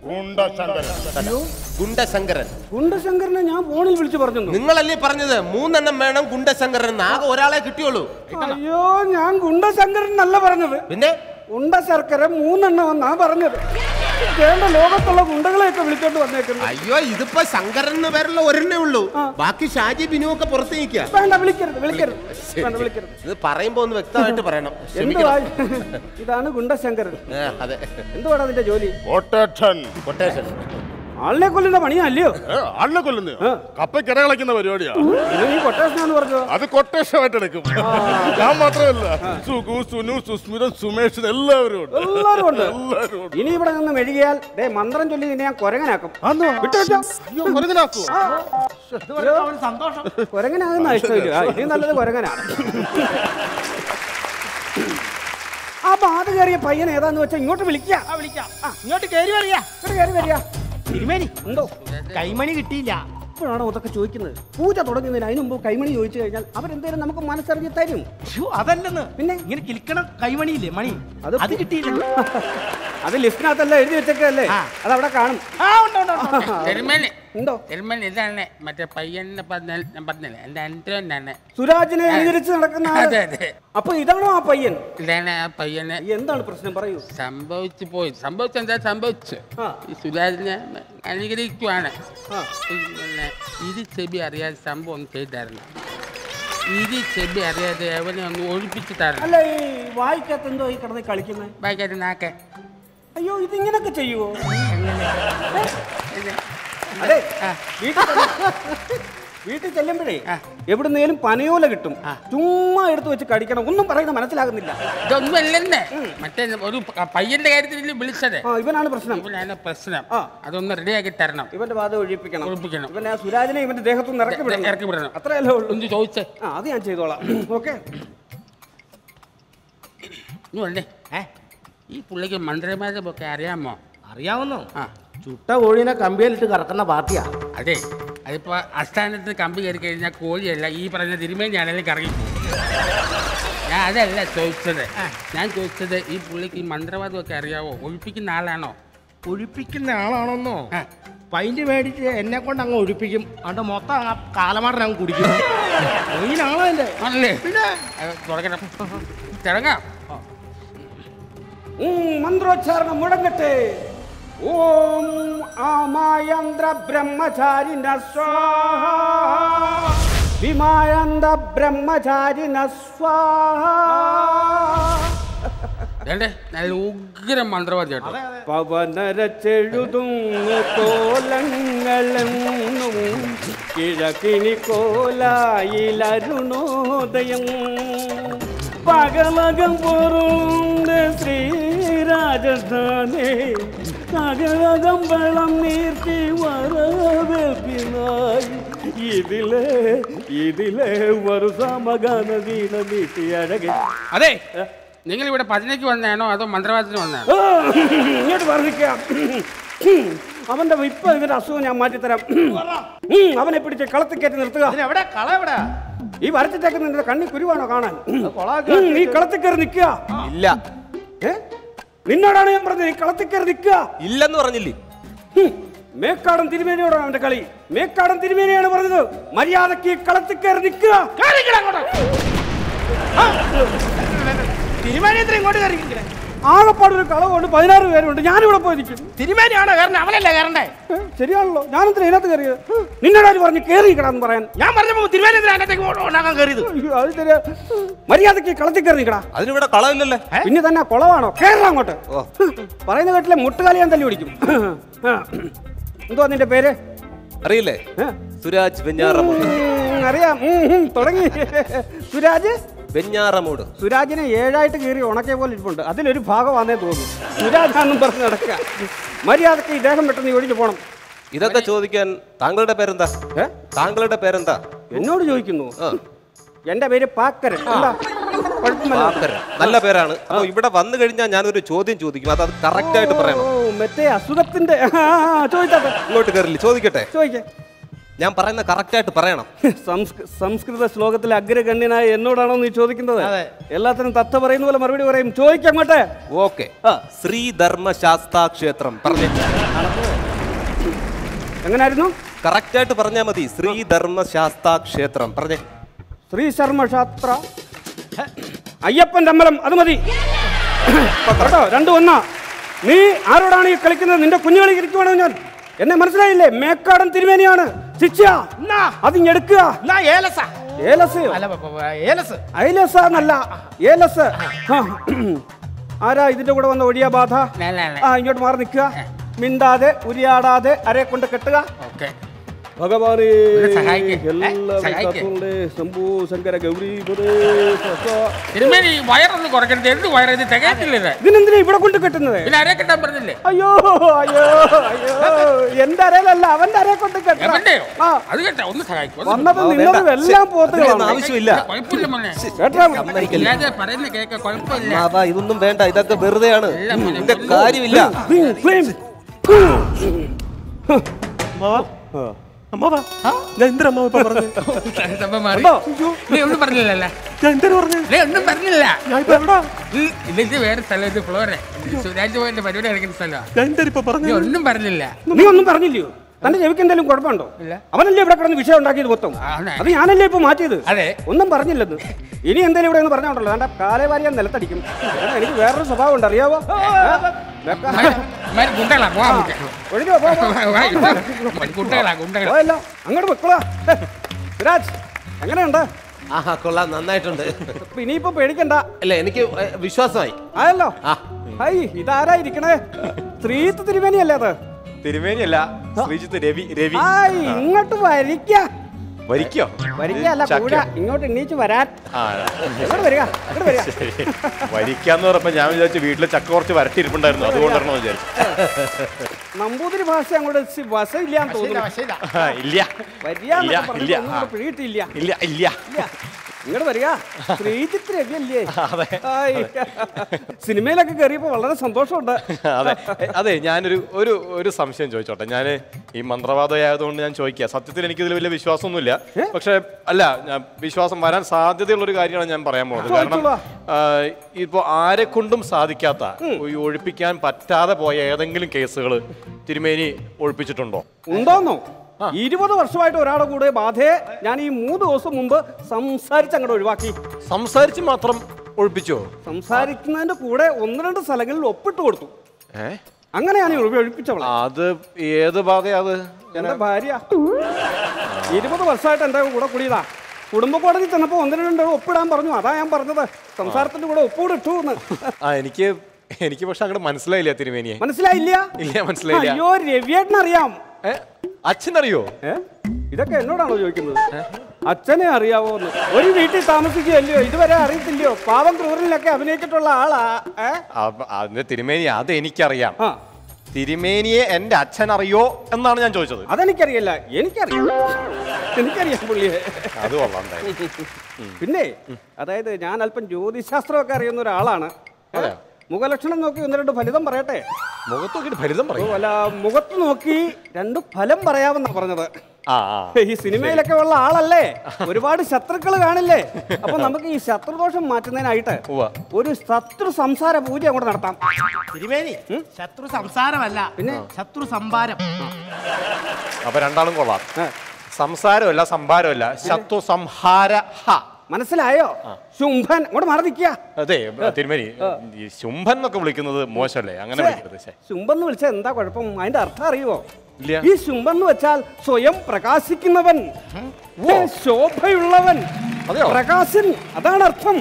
ഗുണ്ടശങ്കരൻ. ഗുണ്ടശങ്കരനെ ഞാൻ ഫോണിൽ വിളിച്ചു പറഞ്ഞു. നിങ്ങളല്ലേ പറഞ്ഞത് മൂന്നെണ്ണം വേണം ഗുണ്ടശങ്കരൻ? ആകെ ഒരാളെ കിട്ടിയുള്ളൂ. അയ്യോ, ഞാൻ ഗുണ്ടശങ്കരൻ എന്നല്ല പറഞ്ഞത്. പിന്നെ ഉണ്ട ശർക്കര മൂന്നെണ്ണം എന്നാ പറഞ്ഞത്. വേണ്ട ലോകത്തുള്ള ഗുണ്ടകളെയൊക്കെ വിളിച്ചോണ്ട് വന്നേക്കുന്നു. അയ്യോ, ഇതിപ്പോ ശങ്കരൻ എന്ന് പേരുള്ള ഒരെണ്ണേ ഉള്ളൂ. ബാക്കി ഷാജി ബിനു ഒക്കെ പുറത്ത് നിൽക്കുക. വേണ്ട, വിളിക്കരുത് വിളിക്കരുത് വിളിക്കരുത്. ഇത് പറയുമ്പോ ഒന്ന് വ്യക്തമായിട്ട് പറയണം. ഇതാണ് ഗുണ്ടശങ്കരൻ. അതെ. എന്തുവാണ് അതിന്റെ ജോലി? കൊട്ടേഷൻ. കൊട്ടേഷൻ. ആളിനെ കൊല്ലുന്ന പണിയല്ലയോ? ആളിനെ കൊല്ലുന്ന കപ്പയ്ക്ക് ഇര കളിക്കുന്ന പരിപാടിയാ. കൊട്ടേഷൻ പറഞ്ഞു. അത് കൊട്ടേഷനായിട്ട് എടുക്കും. ഞാൻ മാത്രമല്ല, സുഗു, സുനു, സുസ്മിത, സുമേഷ് എല്ലാവരും ഉണ്ട്. എല്ലാവരും ഉണ്ട്. ഇനി ഇവിടെ നിന്ന് മെഴുകിയാൽ മന്ത്രം ചൊല്ലി നിന്നെ ഞാൻ കൊരങ്ങനാക്കും. കൊരങ്ങനാക്കൂ? സന്തോഷം. കൊരങ്ങനാകുന്ന ഇഷ്ടമില്ല. ഇനി നല്ലത് കൊരങ്ങനാണ്. ആ ബാധ കയറിയ പയ്യൻ ഏതാന്ന് വെച്ചാൽ ഇങ്ങോട്ട് വിളിക്കാം. ഇങ്ങോട്ട് കയറി വരിക. ഇങ്ങോട്ട് കയറി വരിക. തിരുമേനി എന്തോ കൈമണി കിട്ടിയില്ല. ഇപ്പോഴാണോ അതൊക്കെ ചോദിക്കുന്നത്? പൂജ തുടങ്ങുന്നതിന് അതിന് മുമ്പ് കൈമണി ചോദിച്ചു കഴിഞ്ഞാൽ അവരെന്തേലും നമുക്ക് മനസ്സറിഞ്ഞ് തരും. അതല്ലെന്ന്, പിന്നെ ഇങ്ങനെ കിളിക്കണം കൈമണിയില്ലേ മണി, അത് അത് കിട്ടിയില്ല. അത് ലിസ്റ്റിനകത്തല്ല എഴുതി വെച്ചേക്കല്ലേ, അത് അവിടെ കാണും. ഉണ്ടോ? ഇതാണ് മറ്റേ പയ്യനെ പറഞ്ഞല്ലേ എന്റെ അൻറ്റോനാണ്. സുരാജിനെ അനുകരിച്ച് നടക്കുന്ന. അതെ അതെ. അപ്പൊ ഇതാണോ ആ പയ്യൻ? ഇതാണ് ആ പയ്യനെ. എന്താണ് പ്രശ്നം പറയൂ. സംഭവിച്ചു പോയി. സംഭവിച്ചെന്താ സംഭവിച്ചു? ഈ സുരാജിനെ അനുകരിക്കുവാണ്. പിന്നെ ഇത് ചെബി അറിയാതെ സംഭവം ഒന്ന് ചെയ്തായിരുന്നു. ഇത് ചെബി അറിയാതെ അവനെ ഒന്ന് ഒഴിപ്പിച്ചു തരണം. അല്ല, ഈ വായിക്കാത്ത എന്തോ ഈ കിടന്ന് കളിക്കുന്നത്? വായിക്കാത്ത നാക്കെ. അയ്യോ, ഇതിങ്ങനൊക്കെ ചെയ്യുവോ? അതെ, വീട്ടിൽ ചെല്ലുമ്പോഴേ എവിടുന്നേലും പനയോല കിട്ടും. ചുമ്മാ എടുത്തു വെച്ച് കടിക്കണം. ഒന്നും പറയുന്നത് മനസ്സിലാകുന്നില്ല. ഇതൊന്നും അല്ലെന്നേ, മറ്റേ ഒരു പയ്യന്റെ കാര്യത്തിൽ വിളിച്ചത്. ഇവനാണ് പ്രശ്നം. ഇവനാണ് പ്രശ്നം. അതൊന്ന് റെഡിയാക്കി തരണം. ഇവന്റെ ബാധ ഒഴിപ്പിക്കണം. ഒഴിപ്പിക്കണം. ഇവനെ സുരാജിനെ ഇവന്റെ ദേഹത്തുനിന്ന് ഇറക്കി വിടണം. ഇറക്കി വിടണം. അത്രയല്ലേ ഉള്ളൂ. ഒന്ന് ചോദിച്ചേ. ആ, അത് ഞാൻ ചെയ്തോളാം. ഓക്കെ. നീ വന്നേ. ഈ പുള്ളിക്ക് മന്ത്രിമാരൊക്കെ അറിയാമോ? അറിയാവുന്നോ? ആ, ചുട്ട കോഴീനെ കമ്പിയിലിട്ട് കറക്കുന്ന പാർട്ടിയാ. അതെ, അതിപ്പോ അസ്ഥാനത്ത് കമ്പി കയറി കഴിഞ്ഞാൽ കോഴിയല്ല ഈ പറഞ്ഞ തിരുമേനിയാണെങ്കിലും കറങ്ങി പോകും. ഞാൻ അതല്ല ചോദിച്ചത്. ഞാൻ ചോദിച്ചത് ഈ പുള്ളിക്ക് ഈ മന്ത്രവാദമൊക്കെ അറിയാവോ? ഒഴിപ്പിക്കുന്ന ആളാണോ? ഒഴിപ്പിക്കുന്ന ആളാണെന്നോ? പൈൻറ്റ് മേടിച്ച് എന്നെ കൊണ്ട് അങ്ങ് ഒഴിപ്പിക്കും. അതുകൊണ്ട് മൊത്തം ആ കാലമാടൻ അങ്ങ് കുടിക്കും. ഒഴിനാണോ എൻ്റെ ആണല്ലേ? പിന്നെ തുടങ്ങണം, തുടങ്ങാം. മന്ത്രോച്ചാരണം മുടങ്ങട്ടെ. ഓം ആമായന്ത്ര ബ്രഹ്മചാരിണ സ്വാഹ, വിമായന്ത ബ്രഹ്മചാരിണ സ്വാഹ. നല്ല ഉഗ്രം മന്ത്രവാദി കേട്ടോ. പവനരച്ചെഴുതുന്നു കോലങ്ങളെന്നും കിഴക്കിനി കോലായിലരുണോദയം. പകലകം പൊറുണ്ട് ശ്രീരാജധാനേ, പകലകം വെള്ളം നീർത്തി വരവേൽപ്പിനായി. ഇതിലെ ഇതിലെ ഒരു സമഗാന വീണ നീട്ടി അഴകെ. അതെ, നിങ്ങൾ ഇവിടെ ഭജനയ്ക്ക് വന്നാണോ അതോ മന്ത്രവാദത്തിന് വന്നാണോ? ഇങ്ങോട്ട് പറഞ്ഞിക്കാം. അവന്റെ ഇപ്പൊ ഇതിന്റെ അസുഖം ഞാൻ മാറ്റിത്തരാം. അവനെ പിടിച്ച് കളത്തിൽ കയറ്റി നിർത്തുക. എവിടെ കള? എവിടെ ഈ വരച്ചിട്ടേക്ക് നിന്റെ കണ്ണി കുരുവാണോ കാണാൻ? ഈ കളത്തിൽ കയറി നിൽക്കുക. ഇല്ല. നിന്നോടാണ് ഞാൻ പറഞ്ഞത്, ഈ കളത്തിൽ കയറി നിൽക്കുക. ഇല്ലെന്ന് പറഞ്ഞില്ലേ? മേക്കാടൻ തിരുമേനിയോടാണ് അവന്റെ കളി. മേക്കാടൻ തിരുമേനിയാണ് പറഞ്ഞത് മര്യാദക്ക് ഈ കളത്തിൽ കയറി നിൽക്കുക. തിരുമേനി എത്ര ഇങ്ങോട്ട് കയറി? ആകപ്പാടൊരു കളവുണ്ട്, പതിനാറ് പേരുണ്ട്. ഞാനിവിടെ പോയി നിൽക്കും. തിരുമേനിയാണോ കയറണേ? അവനല്ലേ കയറണ്ടേ? ശരിയാണല്ലോ, ഞാനെന്തിനാ ഇതിനകത്ത് കയറിയത്? നിന്നോടാര് പറഞ്ഞു കയറിക്കടാന്ന് പറയാൻ? ഞാൻ പറഞ്ഞപ്പോ തിരുമേനി അതിനകത്തേക്ക് ഉണ്ടാക്കാൻ കയറിയത്. അത് ശരിയാ. മര്യാദക്ക് കളത്തിൽ കയറി നിൽക്കടാ. അതിനിവിടെ കളവില്ലല്ലേ? പിന്നെ തന്നെ കുളവാണോ? കയറാ അങ്ങോട്ട്. പറയുന്ന കേട്ടില്ലേ, മുട്ടുകാലി ഞാൻ തല്ലി പിടിക്കും. എന്തുവാ നിന്റെ പേര്? അറിയില്ലേ? സുരാജ് വെഞ്ഞാറമൂട്. അറിയാം, തുടങ്ങി. സുരാജ് വെഞ്ഞാറമൂട്. സുരാജിനെ ഏഴായിട്ട് കീറി ഉണക്കിയ പോലെ ഇരിപ്പുണ്ട്. അതിലൊരു ഭാഗമാണേ തോന്നുന്നു. സുരാജാന്നും പറഞ്ഞ് നടക്കുക. മര്യാദക്ക് ഈ ദേഹം പെട്ടെന്ന് ഒഴിഞ്ഞു പോകണം. ഇതൊക്കെ ചോദിക്കാൻ താങ്കളുടെ പേരെന്താ? താങ്കളുടെ പേരെന്താ? എന്നോട് ചോദിക്കുന്നു. എന്റെ പേര് പാക്കരൻ. എന്താ കുഴപ്പമില്ല, നല്ല പേരാണ്. അപ്പൊ ഇവിടെ വന്നു കഴിഞ്ഞാൽ ഞാനൊരു ചോദ്യം ചോദിക്കും, അത് അത് കറക്റ്റ് ആയിട്ട് പറയണം. മറ്റേ അസുഖത്തിന്റെ ചോദിച്ചാട്ടെ. ഇങ്ങോട്ട് കയറില്ല, ചോദിക്കട്ടെ? ചോദിക്കേ. ഞാൻ പറയുന്ന കറക്റ്റ് ആയിട്ട് പറയണം. സംസ്കൃത ശ്ലോകത്തിലെ അഗ്രഗണ്യനായ എന്നോടാണോ നീ ചോദിക്കുന്നത്? എല്ലാത്തിനും തത്ത പറയുന്ന പോലെ മറുപടി പറയും. ചോദിക്കാം അങ്ങോട്ടെ. ഓക്കെ. ശ്രീധർമ്മശാസ്താ ക്ഷേത്രം പറഞ്ഞു. എങ്ങനായിരുന്നു? കറക്റ്റ് ആയിട്ട് പറഞ്ഞാൽ മതി. ശ്രീധർമ്മശാസ്താ ക്ഷേത്രം പറഞ്ഞേ. ശ്രീധർമ്മശാസ്ത്ര അയ്യപ്പന്റെ അമ്പലം, അത് മതി കേട്ടോ. രണ്ടും ഒന്നാ. നീ ആരോടാണ് ഈ കളിക്കുന്നത്? നിന്റെ കുഞ്ഞുകളി ഇരിക്കുവാണോ? ഞാൻ എന്നെ മനസ്സിലായില്ലേ? മേക്കാടൻ തിരുമേനിയാണ്. ശിക്ഷ അതിങ്ങെടുക്കുക. ആരാ ഇതിന്റെ കൂടെ വന്ന ഒഴിയ ബാധ? ആ, ഇങ്ങോട്ട് മാറി നിൽക്കുക. മിണ്ടാതെ ഉരിയാടാതെ അരെ കൊണ്ട് കെട്ടുക. ഭഗവാനേ ശംഭൂ ശങ്കര ഗൗരി. വയറൊന്ന് കുറയ്ക്കരുത്. എന്ത് വയറ് ഇത്? തികയത്തില്ലേ? ഇതിനെന്തിനാ ഇവിടെ കൊണ്ട് കെട്ടുന്നത്? കെട്ടാൻ പറഞ്ഞില്ലേ? അയ്യോ അയ്യോ അയ്യോ, എന്റെ അരയിലല്ല അവന്റെ അരയെ കൊണ്ട് കെട്ടാ. അത് കേട്ടാ ഒന്ന് സഹായിക്കും. വന്നത് നിങ്ങളും എല്ലാം പോത്തുകളാണ്. ആവശ്യമില്ല. പറയുന്ന കേൾക്ക കുഴപ്പമില്ല. ഇതൊന്നും വേണ്ട, ഇതൊക്കെ വെറുതെയാണ്, ഇതിന്റെ കാര്യമില്ല. ഒന്നും പറഞ്ഞില്ലല്ലേ? ഒന്നും പറഞ്ഞില്ല. ഇത് വേറെ സ്ഥലം, ഇത് ഫ്ലോറെ. സുരാജ് പോയിന്റെ പരിപാടി നടക്കുന്ന സ്ഥലമാണ്. ഒന്നും പറഞ്ഞില്ല. നീ ഒന്നും പറഞ്ഞില്ലയോ? തന്റെ ചെവിക്ക് എന്തെങ്കിലും കുഴപ്പമുണ്ടോ? അവനല്ലേ ഇവിടെ കിടന്ന് വിഷയം ഉണ്ടാക്കിയത് മൊത്തം? അത് ഞാനല്ലേ ഇപ്പൊ മാറ്റിയത്? അതെ. ഒന്നും പറഞ്ഞില്ലെന്ന്. ഇനി എന്തെങ്കിലും ഇവിടെ ഒന്ന് പറഞ്ഞോണ്ടല്ലോ, എന്റെ കാലേ വാരിയാൻ നിലത്തടിക്കും. എനിക്ക് വേറൊരു സ്വഭാവം ഉണ്ട്, അറിയാവോ? അങ്ങോട്ട് വെക്കളാ. സുരാജ് എങ്ങനെയുണ്ട്? ആഹാ, കൊള്ളാം, നന്നായിട്ടുണ്ട്. ഇനിയിപ്പോ പേടിക്കണ്ട. അല്ല, എനിക്ക് വിശ്വാസമായി. ആയല്ലോ. ഹൈ, ഇതാരായിരിക്കണേ? ശ്രീത്ത് തിരുമേനിയല്ലേ അത്? തിരുമേനിയല്ല, ശ്രീജിത്ത് രവി. രവി ഇങ്ങോട്ട് വരിക്ക. വരിക്കോ? വരിക്കല്ല, കൂട. ഇങ്ങോട്ട് എണ്ണീച്ച് വരാൻ. ഇങ്ങോട്ട് വരിക, ഇങ്ങോട്ട് വരിക. വരിക്കാന്ന് പറഞ്ഞപ്പോ ഞാൻ വിചാരിച്ചു വീട്ടിലെ ചക്ക കുറച്ച് വരട്ടിരിപ്പുണ്ടായിരുന്നു, അതുകൊണ്ടാണോ വിചാരിച്ചു. നമ്പൂതിരി ഭാഷ അങ്ങോട്ട് വശമില്ലാന്ന് തോന്നുന്നു. ഇല്ല, പിടിയിട്ടില്ല. ഇല്ല, ഇല്ല. ഇങ്ങോട്ട് വരിക. ശ്രീജിത്ത് രവിയല്ലേ? സിനിമയിലൊക്കെ കയറിയപ്പോ വളരെ സന്തോഷമുണ്ട്. അതെ അതെ ഞാനൊരു ഒരു ഒരു സംശയം ചോദിച്ചോട്ടെ. ഞാൻ ഈ മന്ത്രവാദമായതുകൊണ്ട് ഞാൻ ചോദിക്കുക. സത്യത്തിൽ എനിക്ക് ഇതിൽ വലിയ വിശ്വാസമൊന്നുമില്ല. പക്ഷെ അല്ല, വിശ്വാസം വരാൻ സാധ്യതയുള്ള ഒരു കാര്യമാണ് ഞാൻ പറയാൻ പോകുന്നത്. കാരണം ഇപ്പൊ ആരെ കൊണ്ടും സാധിക്കാത്ത, ഒഴിപ്പിക്കാൻ പറ്റാതെ പോയ ഏതെങ്കിലും കേസുകൾ തിരുമേനി ഒഴിപ്പിച്ചിട്ടുണ്ടോ? ഉണ്ടോന്നോ? ഇരുപത് വർഷമായിട്ട് ഒരാളുടെ കൂടെ ബാധയെ ഞാൻ ഈ മൂന്ന് ദിവസം മുമ്പ് സംസാരിച്ച് അങ്ങോട്ട് ഒഴിവാക്കി. സംസാരിച്ച് മാത്രം ഒഴിപ്പിച്ചോ? സംസാരിക്കുന്നതിന്റെ കൂടെ ഒന്ന് രണ്ട് സ്ഥലങ്ങളിൽ ഒപ്പിട്ട് കൊടുത്തു. അങ്ങനെയാണ് ഒഴിപ്പിച്ചവളെ. അത് ഏത് ബാധയാ? അത് എന്റെ ഭാര്യ. ഇരുപത് വർഷമായിട്ട് എന്റെ കൂടെ കൂടിയതാ. കുടുംബ കോടതി ചെന്നപ്പോ ഒന്ന് രണ്ട് ഒപ്പിടാൻ പറഞ്ഞു. അതാ ഞാൻ പറഞ്ഞത് സംസാരത്തിന്റെ കൂടെ ഒപ്പിട് ഇട്ടു എന്ന്. ആ എനിക്ക് എനിക്ക് പക്ഷെ അങ്ങോട്ട് മനസ്സിലായില്ല തിരുമേനിയെ. മനസ്സിലായില്ല? ഇല്ല, മനസ്സിലായില്ല. അയ്യോ, രവിയേട്ടനറിയാം. അച്ഛനറിയോ? ഇതൊക്കെ എന്നോടാണോ ചോദിക്കുന്നത്? അച്ഛനെ അറിയാവോന്ന്? ഒരു വീട്ടിൽ താമസിക്കുകയല്ലയോ? ഇതുവരെ അറിയത്തില്ലയോ? പാവം ക്രൂരനിലൊക്കെ അഭിനയിച്ചിട്ടുള്ള ആളാ. അതിന്റെ തിരുമേനി അത് എനിക്കറിയാം. തിരുമേനിയെ എന്റെ അച്ഛൻ അറിയോ എന്നാണ് ഞാൻ ചോദിച്ചത്. അതെനിക്കറിയില്ല. എനിക്കറിയാം, എനിക്കറിയാം പുള്ളിയെ. അത് കൊള്ളാം. പിന്നെ അതായത് ഞാൻ അല്പം ജ്യോതിശാസ്ത്രമൊക്കെ അറിയുന്ന ഒരാളാണ്. മുഖലക്ഷണം നോക്കി ഒന്ന് രണ്ട് ഫലിതം പറയട്ടെ. മുഖത്ത് നോക്കി ഫലിതം പറയും? അല്ല, മുഖത്ത് നോക്കി രണ്ട് ഫലം പറയാമെന്നാ പറഞ്ഞത്. ഈ സിനിമയിലൊക്കെ ഉള്ള ആളല്ലേ, ഒരുപാട് ശത്രുക്കൾ കാണില്ലേ? അപ്പൊ നമുക്ക് ഈ ശത്രുദോഷം മാറ്റുന്നതിനായിട്ട് ഒരു ശത്രു സംസാര പൂജ അങ്ങോട്ട് നടത്താം. തിരുമേനി, ശത്രു സംസാരമല്ല, പിന്നെ ശത്രു സംഭാരം. അപ്പൊ രണ്ടാളും കൊള്ളാം. സംസാരമല്ല, സംഭാരമല്ല, ശത്രു സംഹാര. മനസ്സിലായോ? ശുംഭൻ അങ്ങോട്ട് മാറി നിൽക്കുക. അതെ തിരുമേനി, ഈ ശുംഭൻ എന്നൊക്കെ വിളിക്കുന്നത് മോശമല്ലേ? അങ്ങനെ വിളിക്കരുത്. ശുംഭൻ എന്ന് വിളിച്ചാൽ എന്താ കുഴപ്പം? അതിന്റെ അർത്ഥം അറിയുവോ? ഈ ശുംഭൻ എന്ന് വെച്ചാൽ സ്വയം പ്രകാശിക്കുന്നവൻ, ശോഭയുള്ളവൻ, പ്രകാശൻ. അതാണ് അർത്ഥം.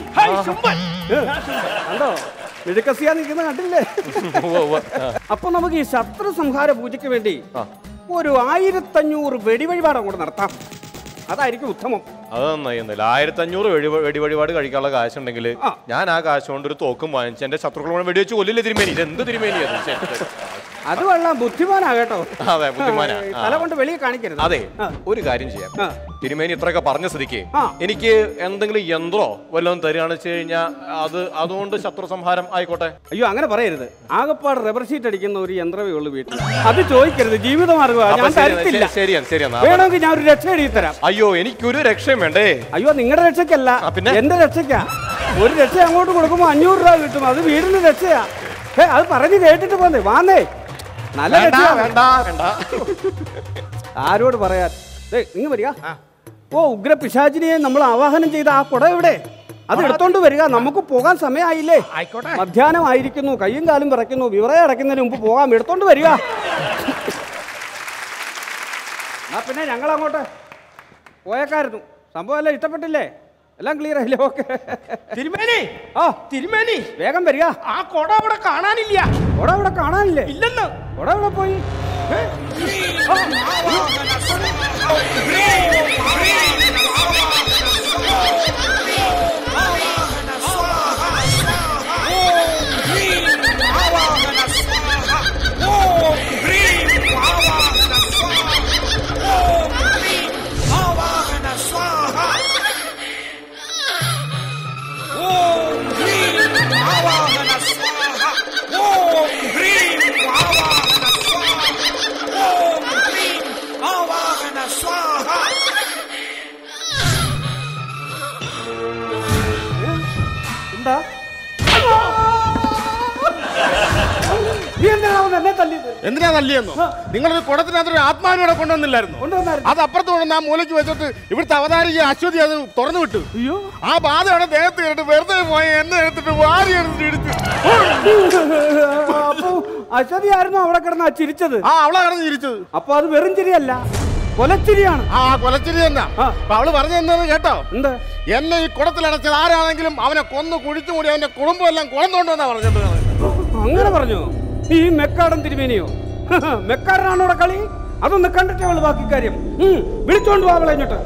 കണ്ടോ, എഴുക്കസിയാ നിൽക്കുന്ന കണ്ടില്ലേ? അപ്പൊ നമുക്ക് ഈ ശത്രു സംഹാര പൂജയ്ക്ക് വേണ്ടി ഒരു ആയിരത്തഞ്ഞൂറ് വെടിവഴിപാട് അങ്ങോട്ട് നടത്താം. അതായിരിക്കും ഉത്തമം. അത് നന്നായി. ആയിരത്തി അഞ്ഞൂറ് വെടി വെടി വഴിപാട് കഴിക്കാനുള്ള കാശുണ്ടെങ്കിൽ ഞാൻ ആ കാശ് കൊണ്ട് ഒരു തോക്കും വാങ്ങിച്ച് എന്റെ ശത്രുക്കളോട് വെടിവെച്ച് കൊല്ലില്ല തിരുമേനി. ഇത് എന്ത് തിരുമേനി? അത് വെള്ളം ബുദ്ധിമാനാ കേട്ടോ. അതെ, ബുദ്ധിമാനാ. തല കൊണ്ട് വെളിയെ കാണിക്കരുത്. അതെ, ഒരു കാര്യം ചെയ്യാം. തിരുമേനി ഇത്രയൊക്കെ പറഞ്ഞ സ്ഥിതിക്ക് എനിക്ക് എന്തെങ്കിലും യന്ത്രോ വല്ലതും തരികയാണെന്ന് വെച്ച് കഴിഞ്ഞാൽ അത് അതുകൊണ്ട് ശത്രു സംഹാരം ആയിക്കോട്ടെ. അയ്യോ, അങ്ങനെ പറയരുത്. ആകപ്പാട് റബ്ബർ ഷീറ്റ് അടിക്കുന്ന ഒരു യന്ത്രമേ ഉള്ളൂ വീട്ടിൽ. അത് ചോദിക്കരുത്. ജീവിതമാർഗ്ഗമാണ്. ശരിയാണ് ശരിയാണ്. വേണമെങ്കിൽ ഞാൻ ഒരു രക്ഷ എഴുതി തരാം. അയ്യോ, എനിക്കൊരു രക്ഷയും വേണ്ടേ? അയ്യോ, നിങ്ങളുടെ രക്ഷയ്ക്കല്ല, എന്റെ രക്ഷയ്ക്കാ. ഒരു രക്ഷ അങ്ങോട്ട് കൊടുക്കുമ്പോ അഞ്ഞൂറ് രൂപ കിട്ടും. അത് വീടിന് രക്ഷയാ. ഏ, അത് പറഞ്ഞു കേട്ടിട്ട് പോന്നേ. വാന്നേ, നല്ല രക്ഷ. ആരോട് പറയാൻ? നിങ്ങൾ വരിക. ഓ, ഉഗ്ര പിശാചിനെ നമ്മൾ ആവാഹനം ചെയ്ത ആ കുട എവിടെ? അത് എടുത്തോണ്ട് വരിക. നമുക്ക് പോകാൻ സമയമായില്ലേ? മധ്യാഹ്നം ആയിരിക്കുന്നു. കയ്യും കാലും വിറയ്ക്കുന്നു. വിവറ അടയ്ക്കുന്നതിന് മുമ്പ് പോകാം. എടുത്തോണ്ട് വരിക. ആ പിന്നെ ഞങ്ങൾ അങ്ങോട്ട് പോയേക്കായിരുന്നു. സംഭവം എല്ലാം ഇഷ്ടപ്പെട്ടില്ലേ? എല്ലാം ക്ലിയർ ആയില്ലേ? ഓക്കെ. തിരുമേനി, ആ തിരുമേനി വേഗം വരിക. ആ കൊട അവിടെ കാണാനില്ല. കൊട അവിടെ കാണാനില്ലേ? ഇല്ലെന്ന്. കൊട അവിടെ പോയി. എന്തിനാ തല്ലിയെന്നോ? നിങ്ങളൊരു കുടത്തിനകത്തൊരു ആത്മാവിനെ കൊണ്ടുവന്നില്ലായിരുന്നു? അത് അപ്പുറത്ത് കൊണ്ടുവന്ന് ആ മൂലയ്ക്ക് വെച്ചിട്ട് ഇവിടുത്തെ അവതാരിക അശ്വതി അത് തുറന്നു വിട്ടു. ആ ബാധയുടെ ദേഹത്ത് കേട്ട് വെറുതെ പോയി എന്നെ എടുത്തിട്ട് വാരി എടുത്തിട്ട് ഇടിച്ചു. അപ്പൊ അശ്വതി ആയിരുന്നു അവിടെ കിടന്ന് ചിരിച്ചത്? ആ, അവളെ കിടന്ന് ചിരിച്ചത്. അപ്പൊ അത് വെറും ചിരിയല്ല, കൊലച്ചിരിയാണ്. ആ, കൊലച്ചിരി തന്നെ. അപ്പൊ അവള് പറഞ്ഞു എന്നത് കേട്ടോ? എന്ത്? എന്നെ ഈ കുടത്തിലടച്ചത് ആരാണെങ്കിലും അവനെ കൊന്നു കുഴിച്ചു മൂടി അവന്റെ കുടുംബം എല്ലാം കുളന്നുകൊണ്ടുവന്നാ പറഞ്ഞത്. അങ്ങനെ പറഞ്ഞു ഈ മെക്കാടൻ തിരുമേനിയോ? മെക്കാരനാണോ ഇവിടെ കളി? അതൊന്ന് കണ്ടിട്ടേ അവള് ബാക്കി കാര്യം. വിളിച്ചോണ്ട് പോവാ അവളെ ഇങ്ങോട്ട്.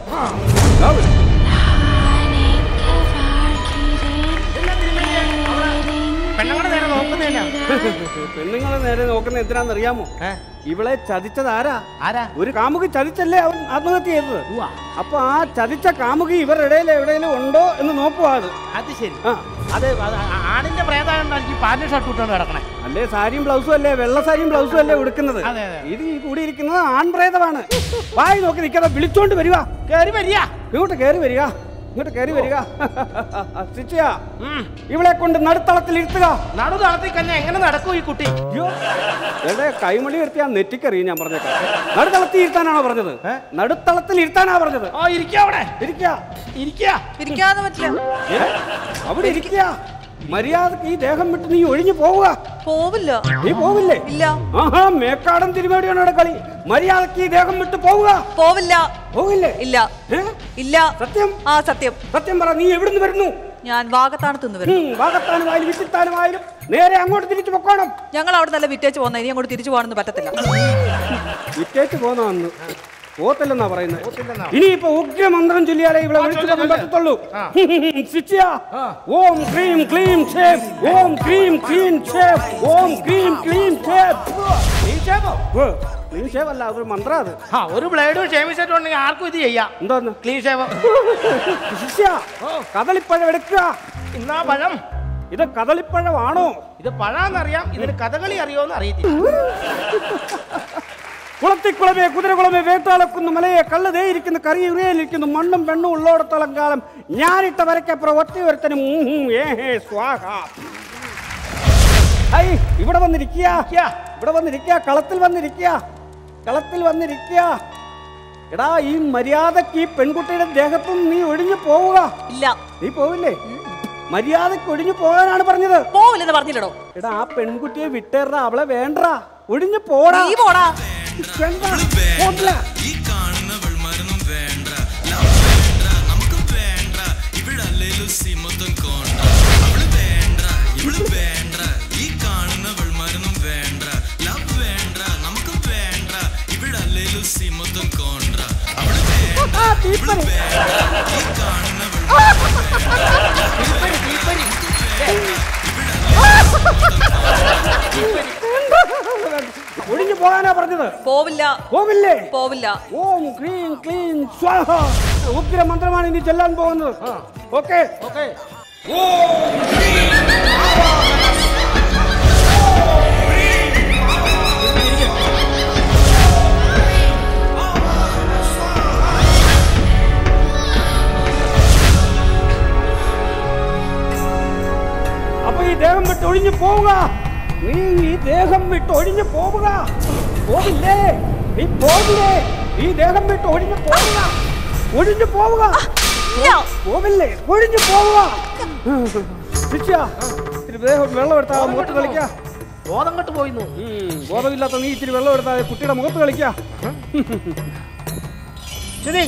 പെണ്ണുങ്ങളെ നേരെ നോക്കുന്നില്ല. പെണ്ണുങ്ങളെ നേരെ നോക്കുന്ന എന്തിനാന്ന് അറിയാമോ? ഇവളെ ചതിച്ചത് ആരാ ആരാ ഒരു കാമുകി ചതിച്ചല്ലേ അവൻ ആത്മഹത്യ ചെയ്തത്. അപ്പൊ ആ ചതിച്ച കാമുകി ഇവരുടെ ഇടയിൽ എവിടെയെങ്കിലും ഉണ്ടോ എന്ന് നോക്കുക. അത് അത് ശരി. അത് ആണിന്റെ പ്രേതാണ്ടാക്കി പാന്റ് ഷർട്ട് ഇട്ടോണ്ട് കിടക്കണേ. അല്ലേ സാരിയും ബ്ലൗസും അല്ലേ, വെള്ള സാരിയും ബ്ലൗസും അല്ലേ ഉടുക്കുന്നത്. ഇത് ഈ കൂടിയിരിക്കുന്നത് ആൺപ്രേതമാണ്. വായി നോക്കി നിൽക്കാതെ വിളിച്ചോണ്ട് വരിക. കേറി വരിക, ഇങ്ങോട്ട് കേറി വരിക, ഇങ്ങോട്ട് കയറി വരിക. ഇവളെ കൊണ്ട് നടുത്തളത്തിൽ ഇരുത്തുക. നടുത്തളത്തിൽ തന്നെ എങ്ങനെ നടക്കും ഈ കുട്ടി? എന്റെ കൈമണി എടുത്ത് ഞാൻ നെറ്റിക്കറിയും. ഞാൻ പറഞ്ഞേക്കാം, നടുത്തളത്തിൽ ഇരുത്താനാണോ പറഞ്ഞത്? നടുത്തളത്തിൽ ഇരുത്താനാ പറഞ്ഞത്. ആ ഇരിക്കുക, അവിടെ ഇരിക്കുക, ഇരിക്കുക. ഇരിക്കാതെ പറ്റില്ല, അവിടെ ഇരിക്കുക. മര്യാദക്ക് ഈ ദേഹം വിട്ട് നീ ഒഴിഞ്ഞു പോവുക. പോവില്ല. നീ പോവില്ലേ? ഇല്ല. ആഹാ, മേക്കാടൻ തിരുമേടിയാണ് ഇവിടെ കളി. മര്യാദക്ക് ഈ ദേഹം വിട്ട് പോവുക. പോവില്ല. പോവില്ലേ? ഇല്ല. ഇല്ല. സത്യം? ആ സത്യം. സത്യം പറ, നീ എവിടുന്ന് വരുന്നു? ഞാൻ വാഗത്താനത്തുനിന്ന് വരുന്നു. വാഗത്താനുമായാലും വിറ്റിത്താനുമായാലും നേരെ അങ്ങോട്ട് തിരിച്ചു പൊക്കോണം. ഞങ്ങൾ അവിടെ നല്ല വിറ്റേച്ച് പോന്ന, ഇനി അങ്ങോട്ട് തിരിച്ചു പോകാനൊന്നും പറ്റത്തില്ല. വിറ്റേച്ച് പോന്നു പോത്തില്ലെന്നാ പറയുന്നത്. ഇനിയിപ്പോ ഉഗ്രമന്ത്രം ചൊല്ലിയാലേ ഇവിടെ വിളിച്ചു പറ്റത്തുള്ളൂ. ഓം ക്രീം ക്ലീം ഷേപ്പ്, ഓം ക്രീം ക്ലീൻ ഷേപ്പ്, ഓം ക്രീം ക്ലീൻ ഷേപ്പ്. ക്ലീൻ ഷേപ്പ് അല്ല, അതൊരു മന്ത്രം. അത് ഒരു ബ്ലേഡും ഷേവിംഗ് സെറ്റും ഉണ്ടെങ്കിൽ ആർക്കും ഇത് ചെയ്യാം. എന്തോന്ന് ക്ലീൻ ഷേവ്? കദളിപ്പഴം എടുക്കുക. ഇന്നാ പഴം. ഇത് കദളിപ്പഴമാണോ? ഇത് പഴാന്നറിയാം, ഇതിന് കഥകളി അറിയോന്ന് അറിയത്തില്ല. കുളത്തിക്കുളമേ കുതിരകുളമേ വേട്ടാളക്കുന്നു മലയെ കള്ളതേയിരിക്കുന്നു കറി ഉറിയലിരിക്കുന്നു മണ്ണും പെണ്ണും ഉള്ളോടത്തോളം കാലം ഞാനിട്ട വരയ്ക്കപ്പുറം ഒറ്റ ഒരുത്തനും സ്വാഹ. ഐ ഇവിടെ വന്നിരിക്കുക, ഇവിടെ വന്നിരിക്കുക, കളത്തിൽ വന്നിരിക്കുക, കളത്തിൽ വന്നിരിക്കുക. എടാ, ഈ മര്യാദക്ക് ഈ പെൺകുട്ടിയുടെ ദേഹത്തുനിന്ന് നീ ഒഴിഞ്ഞു പോവുക. ഇല്ല. നീ പോവില്ലേ? മര്യാദക്ക് ഒഴിഞ്ഞു പോകാനാണ് പറഞ്ഞത്. പോവില്ലെന്ന് പറഞ്ഞില്ലടോ. എടാ, ആ പെൺകുട്ടിയെ വിട്ടേറാ, അവളെ വേണ്ട, ഒഴിഞ്ഞു പോടാ. നീ പോടാ. ഈ കാണുന്നവൾ മരുന്നും വേണ്ട, ലവ് വേണ്ട, നമുക്ക് വേണ്ട, ഇവിടല്ലേലും സിമത്തും കോണ്ട. അവള് വേണ്ട, ഇവള് വേണ്ട, ഈ കാണുന്നവൾ മരുന്നും വേണ്ട, ലവ് വേണ്ട, നമുക്ക് വേണ്ട, ഇവിടല്ലേലും സിമത്തും കോണ്ട. അവള് വേണ്ട, ഇവള് വേണ്ട, ഈ കാണുന്നവൾ ഒഴിഞ്ഞു പോകാനാ പറഞ്ഞത്. പോവില്ല. പോവില്ലേ? പോവില്ല. ഓം ക്ലീൻ ക്ലീൻ സ്വാഹ. ഉഗ്ര മന്ത്രമാണ് ഇനി ചെല്ലാൻ പോകുന്നത്. Okay okay. അപ്പൊ ഈ ദേഹം വിട്ട് ഒഴിഞ്ഞു പോവുക. നീ ഈ ദേഹം വിട്ട് ഒഴിഞ്ഞു പോവുക. പോവില്ലേ? നീ പോവില്ലേ? ഈ ദേഹം വിട്ട് ഒഴിഞ്ഞു പോവുക. ഒഴിഞ്ഞു പോവുക. പോവില്ലേ? ഒഴിഞ്ഞു പോവുക. ദേഹം വെള്ളം എടുത്താ മുഖത്ത് കളിക്ക. ബോധം കെട്ട് പോയിന്നു. ബോധമില്ലാത്ത നീ ഇച്ചിരി വെള്ളം എടുത്താ കുട്ടിയുടെ മുഖത്ത് കളിക്ക. ശരി.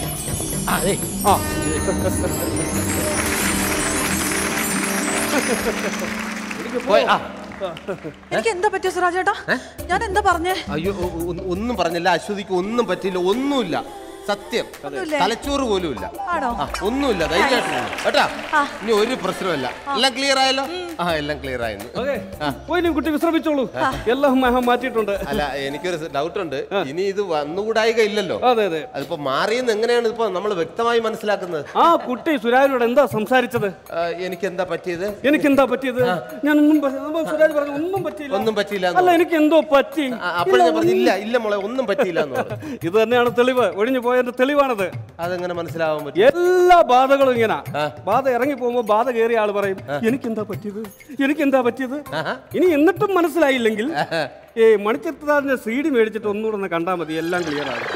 എനിക്ക് എന്താ പറ്റിയ സുരാജേട്ടാ? ഞാൻ എന്താ പറഞ്ഞേ? അയ്യോ, ഒന്നും പറഞ്ഞില്ല. അശ്വതിക്ക് ഒന്നും പറ്റില്ല, ഒന്നുമില്ല. സത്യം, തലച്ചോറ് പോലും ഇല്ല, ഒന്നുമില്ല. ധൈര്യമായിട്ട് കേട്ടാ. ഇനി ഒരു പ്രശ്നമല്ല. എല്ലാം ക്ലിയർ ആയല്ലോ? ആ, എല്ലാം ക്ലിയർ ആയിരുന്നു. കുട്ടി വിശ്രമിച്ചോളൂ, എല്ലാം മാറ്റിയിട്ടുണ്ട്. അല്ല, എനിക്കൊരു ഡൗട്ട് ഉണ്ട്. ഇനി ഇത് വന്നുകൂടായിക ഇല്ലല്ലോ? അതെ അതെ. അതിപ്പോ മാറിയെന്ന് എങ്ങനെയാണ് ഇപ്പൊ നമ്മൾ വ്യക്തമായി മനസ്സിലാക്കുന്നത്? ആ കുട്ടി സുരാജിനോട് എന്താ സംസാരിച്ചത്? എനിക്ക് എന്താ പറ്റിയത്? എനിക്ക് എന്താ പറ്റിയത്? ഞാൻ ഒന്നും സുരാജ് പറഞ്ഞു ഒന്നും പറ്റിയില്ല. ഒന്നും പറ്റിയില്ല. അല്ല, എനിക്ക് എന്തോ പറ്റി. അപ്പോൾ ഞാൻ പറഞ്ഞു ഇല്ല ഇല്ല മോളെ, ഒന്നും പറ്റിയില്ല. ഇത് തന്നെയാണ് തെളിവ്, ഒഴിഞ്ഞു പോയതിന്റെ തെളിവാണത്. അതെങ്ങനെ മനസ്സിലാവാൻ പറ്റും? എല്ലാ ബാധകളും ഇങ്ങനെ ബാധ ഇറങ്ങി പോകുമ്പോ ബാധ കയറിയ ആള് പറയും എനിക്കെന്താ പറ്റിയത്, എനിക്കെന്താ പറ്റിയത്. ഇനി എന്നിട്ടും മനസ്സിലായില്ലെങ്കിൽ ഏ മണിച്ചിത്രതാഴിന്റെ സി ഡി മേടിച്ചിട്ട് ഒന്നുകൂടെ ഒന്ന് കണ്ടാൽ മതി, എല്ലാം ക്ലിയർ ആണ്.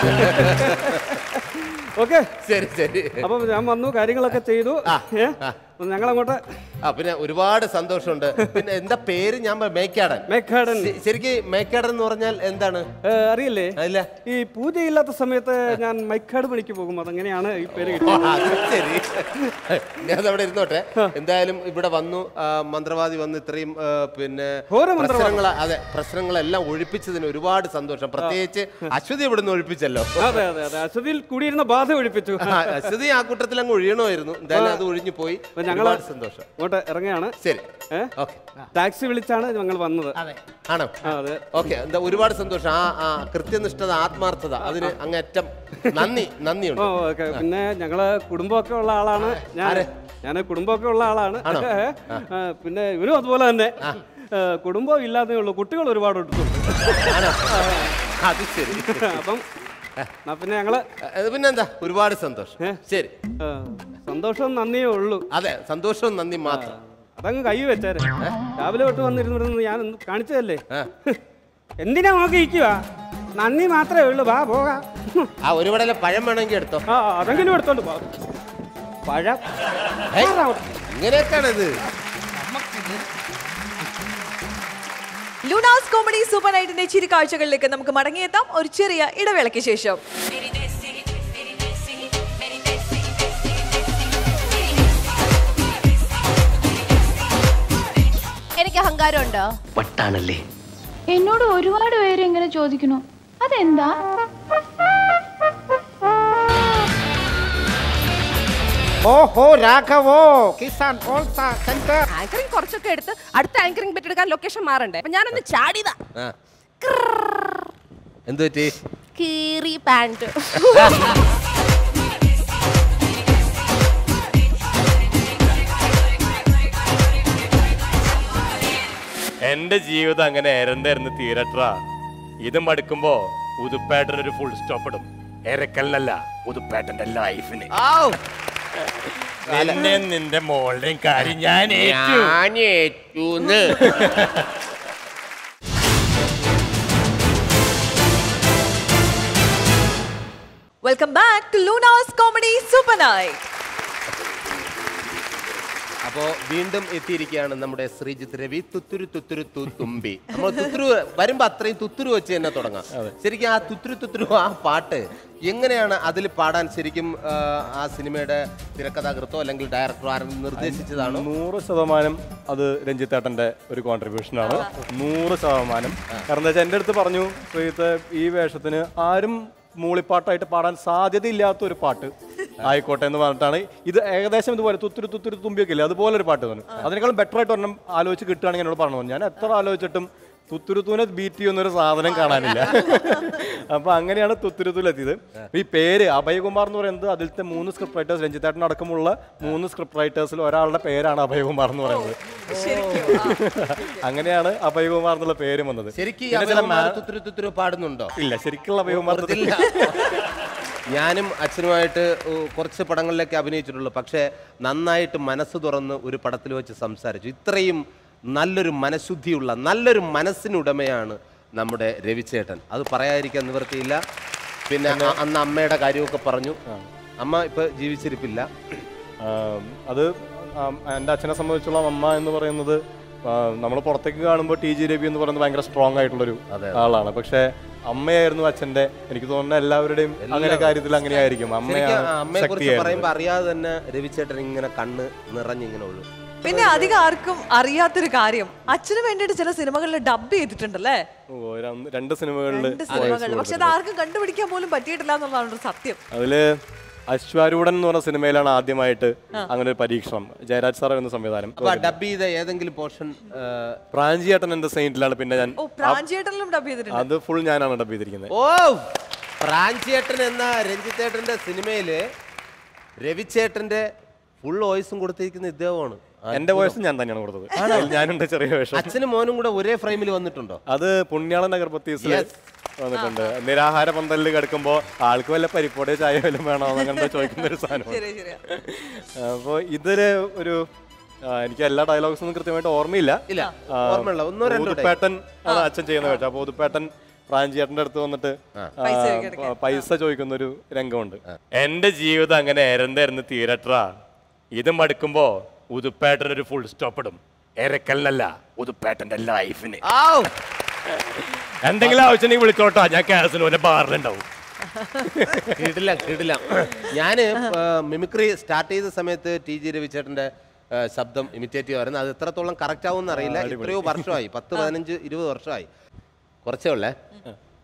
ഓക്കെ, ശരി ശരി. അപ്പൊ ഞാൻ വന്നു, കാര്യങ്ങളൊക്കെ ചെയ്തു. ഞങ്ങളങ്ങോട്ട് പിന്നെ ഒരുപാട് സന്തോഷമുണ്ട്. പിന്നെ എന്താ പേര്? ഞാൻ മേക്കാടൻ. മേക്കാടൻ. ശരിക്കും മേക്കാടൻ എന്ന് പറഞ്ഞാൽ എന്താണ് അറിയില്ലേ? അല്ല, ഈ പൂജയില്ലാത്ത സമയത്ത് ഞാൻ മൈക്കാട് പണിക്ക് പോകും, അതെങ്ങനെയാണ് ഈ പേര് കിട്ടുന്നത്. ശരി, ഞാൻ അവിടെ ഇരുന്നോട്ടെ. എന്തായാലും ഇവിടെ വന്നു, മന്ത്രവാദി വന്ന് ഇത്രയും പിന്നെ പ്രശ്നങ്ങൾ, അതെ പ്രശ്നങ്ങളെല്ലാം ഒഴിപ്പിച്ചതിന് ഒരുപാട് സന്തോഷം. പ്രത്യേകിച്ച് അശ്വതി ഇവിടെ നിന്ന് ഒഴിപ്പിച്ചല്ലോ. അതെ അതെ അതെ, അശ്വതിയിൽ കൂടിയിരുന്ന ബാധ ഒഴിപ്പിച്ചു. അശ്വതി ആ കൂട്ടത്തിൽ അങ്ങ് ഒഴിയണമായിരുന്നു. എന്തായാലും അത് ഒഴിഞ്ഞു പോയി. ഞങ്ങൾ സന്തോഷം. ഇങ്ങോട്ട് ഇറങ്ങുകയാണ്. ശരി, ടാക്സി വിളിച്ചാണ് ഞങ്ങൾ വന്നത്. ആണോ? അതെ. ഓക്കെ, എന്താ ഒരുപാട് സന്തോഷം. ആ ആ കൃത്യനിഷ്ഠത, ആത്മാർത്ഥത, അതിന് അങ്ങേറ്റം നന്ദി നന്ദിയുണ്ട്. ഓക്കെ. പിന്നെ ഞങ്ങള് കുടുംബമൊക്കെ ഉള്ള ആളാണ് ഞാൻ. ഞാൻ കുടുംബമൊക്കെ ഉള്ള ആളാണ്. പിന്നെ ഇവനും അതുപോലെ തന്നെ കുടുംബം ഇല്ലാതെ ഉള്ളൂ, കുട്ടികൾ ഒരുപാട് എടുത്തുണ്ട്. അത് ശരി. അപ്പം പിന്നെ ഞങ്ങള് പിന്നെന്താ, ഒരുപാട് സന്തോഷം. ശരി, സന്തോഷവും നന്ദിയേ ഉള്ളൂ. അതെ, സന്തോഷവും നന്ദി മാത്രം. അതങ്ങ് കൈ വെച്ചാരെ. രാവിലെ തൊട്ട് വന്നിരുന്നിരുന്നു ഞാൻ കാണിച്ചതല്ലേ. എന്തിനാ നോക്കി ഇരിക്കുക? നന്ദി മാത്രമേ ഉള്ളൂ. വാ പോകാം. ആ ഒരു വടല പഴം വേണമെങ്കിൽ എടുത്തോ. ആ അതെങ്കിലും എടുത്തോണ്ട് പോ. പഴം ഇങ്ങനെയൊക്കെയാണിത്. ലൂണാസ് കോമഡി സൂപ്പർ നൈറ്റിന്റെ ചിരി കാഴ്ചകളിലേക്ക് നമുക്ക് മടങ്ങിയെത്താം ഒരു ചെറിയ ഇടവേളയ്ക്ക് ശേഷം. എനിക്ക് അഹങ്കാരമുണ്ടോ? വട്ടാണല്ലേ. എന്നോട് ഒരുപാട് പേര് ഇങ്ങനെ ചോദിക്കുന്നു, അതെന്താ? ഓഹോ രാഘവോ, കിസാൻ കോൾസ സെന്റർ. ആങ്കറിംഗ് കുറച്ചൊക്കെ എടുത്ത് അടുത്ത ആങ്കറിംഗ് പറ്റെടുക്കാൻ ലൊക്കേഷൻ മാറണ്ടേ? അപ്പൊ ഞാനൊന്ന് ചാടിയതാ. എന്ത് പറ്റി? കീറി പാന്റ്. എന്റെ ജീവിതം അങ്ങനെ എരന്തായിരുന്നു തീരട്ടാ. ഇത് മടുക്കുമ്പോ ഉതുപ്പേട്ടനൊരു ഫുൾ സ്റ്റോപ്പ് ഇടും. എരക്കലിനല്ല, ഉതുപ്പേട്ടന്റെ ലൈഫിന്. എന്നെ നിന്റെ മോളുടെയും കാര്യം ഞാൻ ഏറ്റു. Welcome back to Luna's comedy super night. അപ്പോ വീണ്ടും എത്തിയിരിക്കുകയാണ് നമ്മുടെ ശ്രീജിത്ത് രവി. തുത്തുരു തുത്തുരു തു തുമ്പി. നമ്മൾ തുത്തുരു വരുമ്പോ അത്രയും തുത്തുരു വെച്ച് തന്നെ തുടങ്ങാം. ശരിക്കും ആ തുത്തുരു തുത്തുരു ആ പാട്ട് എങ്ങനെയാണ് അതിൽ പാടാൻ ശരിക്കും ആ സിനിമയുടെ തിരക്കഥാകൃത്തോ അല്ലെങ്കിൽ ഡയറക്ടറോ ആരും നിർദ്ദേശിച്ചതാണോ? നൂറ് ശതമാനം അത് രഞ്ജിത്തേട്ടന്റെ ഒരു കോൺട്രിബ്യൂഷനാണ്. നൂറ് ശതമാനം. കാരണം എന്താ വെച്ചാൽ എൻ്റെ അടുത്ത് പറഞ്ഞു, ശ്രീജിത്ത് ഈ വേഷത്തിന് ആരും മൂളിപ്പാട്ടായിട്ട് പാടാൻ സാധ്യതയില്ലാത്ത ഒരു പാട്ട് ആയിക്കോട്ടെ എന്ന് പറഞ്ഞിട്ടാണ്. ഇത് ഏകദേശം ഇതുപോലെ തുത്തുരു തുത്തുരു തുമ്പിയൊക്കെ ഇല്ലേ, അതുപോലെ ഒരു പാട്ട് തോന്നും. അതിനേക്കാളും ബെറ്റർ ആയിട്ട് ഒരെണ്ണം ആലോചിച്ച് കിട്ടുകയാണെങ്കിൽ എന്നോട് പറഞ്ഞു. ഞാൻ എത്ര ആലോചിച്ചിട്ടും തുത്തുരുത്തൂനെ ബീറ്റ് ചെയ്യുന്നൊരു സാധനം കാണാനില്ല. അപ്പൊ അങ്ങനെയാണ് തുത്തുരുത്തൂലെത്തിയത്. ഈ പേര് അഭയകുമാർ എന്ന് പറയുന്നത് അതിലത്തെ മൂന്ന് സ്ക്രിപ്റ്റ് റൈറ്റേഴ്സ്, രഞ്ജിത്തേട്ടൻ അടക്കമുള്ള മൂന്ന് സ്ക്രിപ്റ്റ് റൈറ്റേഴ്സിൽ ഒരാളുടെ പേരാണ് അഭയകുമാർ എന്ന് പറയുന്നത്. അങ്ങനെയാണ് അഭയകുമാർ എന്നുള്ള പേര് വന്നത്. ശരിക്കും പാടുന്നുണ്ടോ? ഇല്ല, ശരിക്കുള്ള അഭയകുമാർ ഞാനും അച്ഛനുമായിട്ട് കുറച്ച് പടങ്ങളിലൊക്കെ അഭിനയിച്ചിട്ടുള്ളൂ. പക്ഷേ നന്നായിട്ട് മനസ്സ് തുറന്ന് ഒരു പടത്തിൽ വെച്ച് സംസാരിച്ചു. ഇത്രയും നല്ലൊരു മനഃശുദ്ധിയുള്ള നല്ലൊരു മനസ്സിനുടമയാണ് നമ്മുടെ രവിചേട്ടൻ. അത് പറയാതിരിക്കാൻ നിവൃത്തിയില്ല. പിന്നെ അന്ന് അമ്മയുടെ കാര്യമൊക്കെ പറഞ്ഞു. അമ്മ ഇപ്പൊ ജീവിച്ചിരിപ്പില്ല. അത് എൻ്റെ അച്ഛനെ സംബന്ധിച്ചുള്ള അമ്മ എന്ന് പറയുന്നത് നമ്മൾ പുറത്തേക്ക് കാണുമ്പോൾ ടി ജി രവി എന്ന് പറയുന്നത് ഭയങ്കര സ്ട്രോങ് ആയിട്ടുള്ളൊരു ആളാണ്. പക്ഷെ അമ്മയായിരുന്നു അച്ഛന്റെ. എനിക്ക് തോന്നുന്ന എല്ലാവരുടെയും അങ്ങനെ കാര്യത്തിൽ അങ്ങനെയായിരിക്കും. അമ്മയെ കുറിച്ച് പറയുമ്പോൾ അറിയാതെ തന്നെ രവിചേട്ടൻ ഇങ്ങനെ കണ്ണ് നിറഞ്ഞിങ്ങനെ ഉള്ളു. പിന്നെ അധികം ആർക്കും അറിയാത്തൊരു കാര്യം, അച്ഛന് വേണ്ടിയിട്ട് ചില സിനിമകളിൽ ഡബ് ചെയ്തിട്ടുണ്ടല്ലേ? രണ്ട് സിനിമകളിൽ. പക്ഷെ അത് ആർക്കും കണ്ടുപിടിക്കാൻ പോലും പറ്റിയിട്ടില്ല എന്നുള്ളതാണ് സത്യം. അതില് അശ്വാരൂഢൻ എന്ന് പറഞ്ഞ സിനിമയിലാണ് ആദ്യമായിട്ട് അങ്ങനെ ഒരു പരീക്ഷണം. ജയരാജ് സാർ എന്ന സംവിധാനം. ഡബ് ചെയ്ത ഏതെങ്കിലും പോർഷൻ പ്രാഞ്ചിയേട്ടൻ എന്റെ സെയിന്റിലാണ്. പിന്നെ ഞാൻ അത് ഫുൾ ഞാനാണ് ഡബ് ചെയ്തിരിക്കുന്നത്. ഓ, പ്രാഞ്ചിയേട്ടൻ എന്ന രഞ്ജിത്തേട്ടന്റെ സിനിമയില് രവിചേട്ടന്റെ ഫുൾ വോയിസും കൊടുത്തിരിക്കുന്ന ഇദ്ദേഹമാണ്. എന്റെ വോയിസ് ഞാൻ തന്നെയാണ് കൊടുത്തത്. ഞാനുണ്ട് ചെറിയ വേഷം. അച്ഛനും മോനും കൂടെ ഒരേ ഫ്രെയിമിൽ വന്നിട്ടുണ്ടോ? അത് പുണ്യാളൻ നഗർപത്തീസിൽ വന്നിട്ടുണ്ട്. നിരാഹാര പന്തലിൽ കിടക്കുമ്പോ ആൾക്ക് വല്ല പരിപ്പോടെ ചായ വല്ലതും വേണോ അങ്ങനെ ചോദിക്കുന്ന ഒരു സാധനം. അപ്പൊ ഇതില് ഒരു എനിക്ക് എല്ലാ ഡയലോഗ്സും ഒന്നും കൃത്യമായിട്ട് ഓർമ്മയില്ല. ഉതുപ്പേട്ടൻ ആണ് അച്ഛൻ ചെയ്യുന്ന വേഷം. അപ്പൊ ഉതുപ്പേട്ടൻ പ്രാഞ്ചിയേട്ടന്റെ അടുത്ത് വന്നിട്ട് പൈസ ചോദിക്കുന്ന ഒരു രംഗമുണ്ട്. എന്റെ ജീവിതം അങ്ങനെ എരന്തായിരുന്നു തീരട്ടാ. ഇത് മടുക്കുമ്പോ ഉതുപ്പേട്ടനൊരു ഫുൾ സ്റ്റോപ്പ് ഇടും. എരക്കലിനല്ല, ഉതുപ്പേട്ടന്റെ ലൈഫിന്. എന്തെങ്കിലും ആവശ്യം വിളിച്ചോട്ടോ, ഞാൻ കാസിനോന്റെ ബാറിലുണ്ടാവും. കിടില കിടില. ഞാന് മിമിക്രി സ്റ്റാർട്ട് ചെയ്ത സമയത്ത് ടി ജി രവിചേട്ടന്റെ ശബ്ദം ഇമിറ്റേറ്റ് ചെയ്യുമായിരുന്നു. അത് എത്രത്തോളം കറക്റ്റ് ആവുമെന്ന് അറിയില്ല. എത്രയോ വർഷമായി, പത്ത് പതിനഞ്ച് ഇരുപത് വർഷമായി. കുറച്ചേ ഉള്ളേ.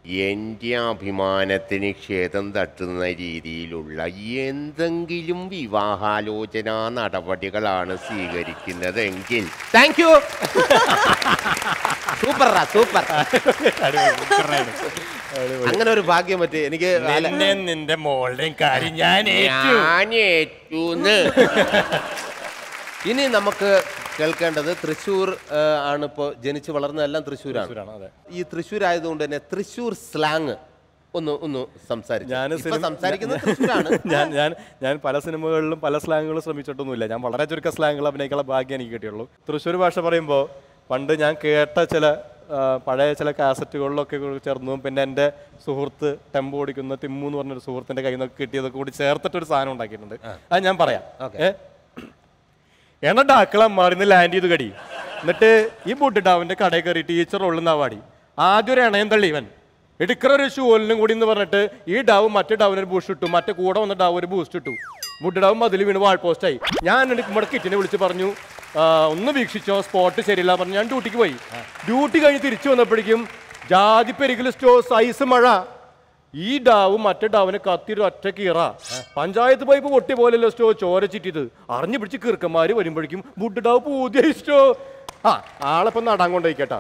എൻ്റെ അഭിമാനത്തിന് ക്ഷേതം തട്ടുന്ന രീതിയിലുള്ള എന്തെങ്കിലും വിവാഹാലോചന നടപടികളാണ് സ്വീകരിക്കുന്നതെങ്കിൽ താങ്ക് യു. Super super. അങ്ങനെ ഒരു ഭാഗ്യം പറ്റി എനിക്ക്. നിന്റെ മോളുടെയും കാര്യം ഞാൻ ഏറ്റൂന്ന്. ഇനി നമുക്ക് കേൾക്കേണ്ടത് തൃശ്ശൂർ ആണ്. ഇപ്പോൾ ജനിച്ചു വളർന്നതെല്ലാം തൃശ്ശൂരാണ്. ഈ തൃശ്ശൂർ ആയതുകൊണ്ട് തന്നെ തൃശ്ശൂർ സ്ലാങ് ഒന്ന് ഒന്ന് സംസാരിച്ചു. ഞാൻ സംസാരിക്കുന്നത് തൃശ്ശൂരാണ്. ഞാൻ ഞാൻ ഞാൻ പല സിനിമകളിലും പല സ്ലാങ്ങുകളും ശ്രമിച്ചിട്ടൊന്നുമില്ല. ഞാൻ വളരെ ചുരുക്ക സ്ലാങ്ങുകൾ അഭിനയിക്കാനുള്ള ഭാഗ്യം എനിക്ക് കിട്ടിയുള്ളൂ. തൃശ്ശൂർ ഭാഷ പറയുമ്പോൾ പണ്ട് ഞാൻ കേട്ട ചില പഴയ ചില കാസറ്റുകളിലൊക്കെ ചേർന്നതും പിന്നെ എൻ്റെ സുഹൃത്ത് ടെമ്പോ ഓടിക്കുന്ന തിമ്മു എന്ന് പറഞ്ഞൊരു സുഹൃത്തിൻ്റെ കയ്യിൽ നിന്നൊക്കെ കിട്ടിയതൊക്കെ കൂടി ചേർത്തിട്ടൊരു സാധനം ഉണ്ടാക്കിയിട്ടുണ്ട്. അത് ഞാൻ പറയാം. ഏ എന്നിട്ട് ആക്കളം മാറിന്ന് ലാൻഡ് ചെയ്ത് കടി. എന്നിട്ട് ഈ ബുഡിടാവിൻ്റെ കടയിൽ കയറി ടീച്ചർ ഉള്ളുന്ന വാടി ആദ്യം ഒരു ഇണയം തള്ളി ഇവൻ എടുക്കറൊരു ഷൂലിനും കൂടി എന്ന് പറഞ്ഞിട്ട് ഈ ഡാവും മറ്റേ ഡാവിനൊരു ബൂസ്റ്റ് ഇട്ടു. മറ്റേ കൂടെ വന്ന ഡാവ് ഒരു ബൂസ്റ്റ് ഇട്ടു. ബുഡിടാവും അതിൽ വീണ് വാൾ പോസ്റ്റായി. ഞാൻ നമ്മുടെ കിറ്റിനെ വിളിച്ച് പറഞ്ഞു ഒന്ന് വീക്ഷിച്ചോ, സ്പോട്ട് ശരിയില്ല പറഞ്ഞു. ഞാൻ ഡ്യൂട്ടിക്ക് പോയി. ഡ്യൂട്ടി കഴിഞ്ഞ് തിരിച്ചു വന്നപ്പോഴേക്കും ജാതി പെരിക്കൽ സ്റ്റോ സൈസ് മഴ. ഈ ഡാവും മറ്റേ ഡാവിനെ കത്തിയൊരു ഒറ്റ കീറ. പഞ്ചായത്ത് പൈപ്പ് പൊട്ടി പോലല്ലോ സ്റ്റോ ചോര ചിറ്റിയത്. അറിഞ്ഞു പിടിച്ച് കീർക്കന്മാര് വരുമ്പോഴേക്കും ബുഡ് ഡാവ് പൂതിയ സ്റ്റോ. ആ ആളെപ്പം നടാൻ കൊണ്ടുപോയിക്കേട്ടാ.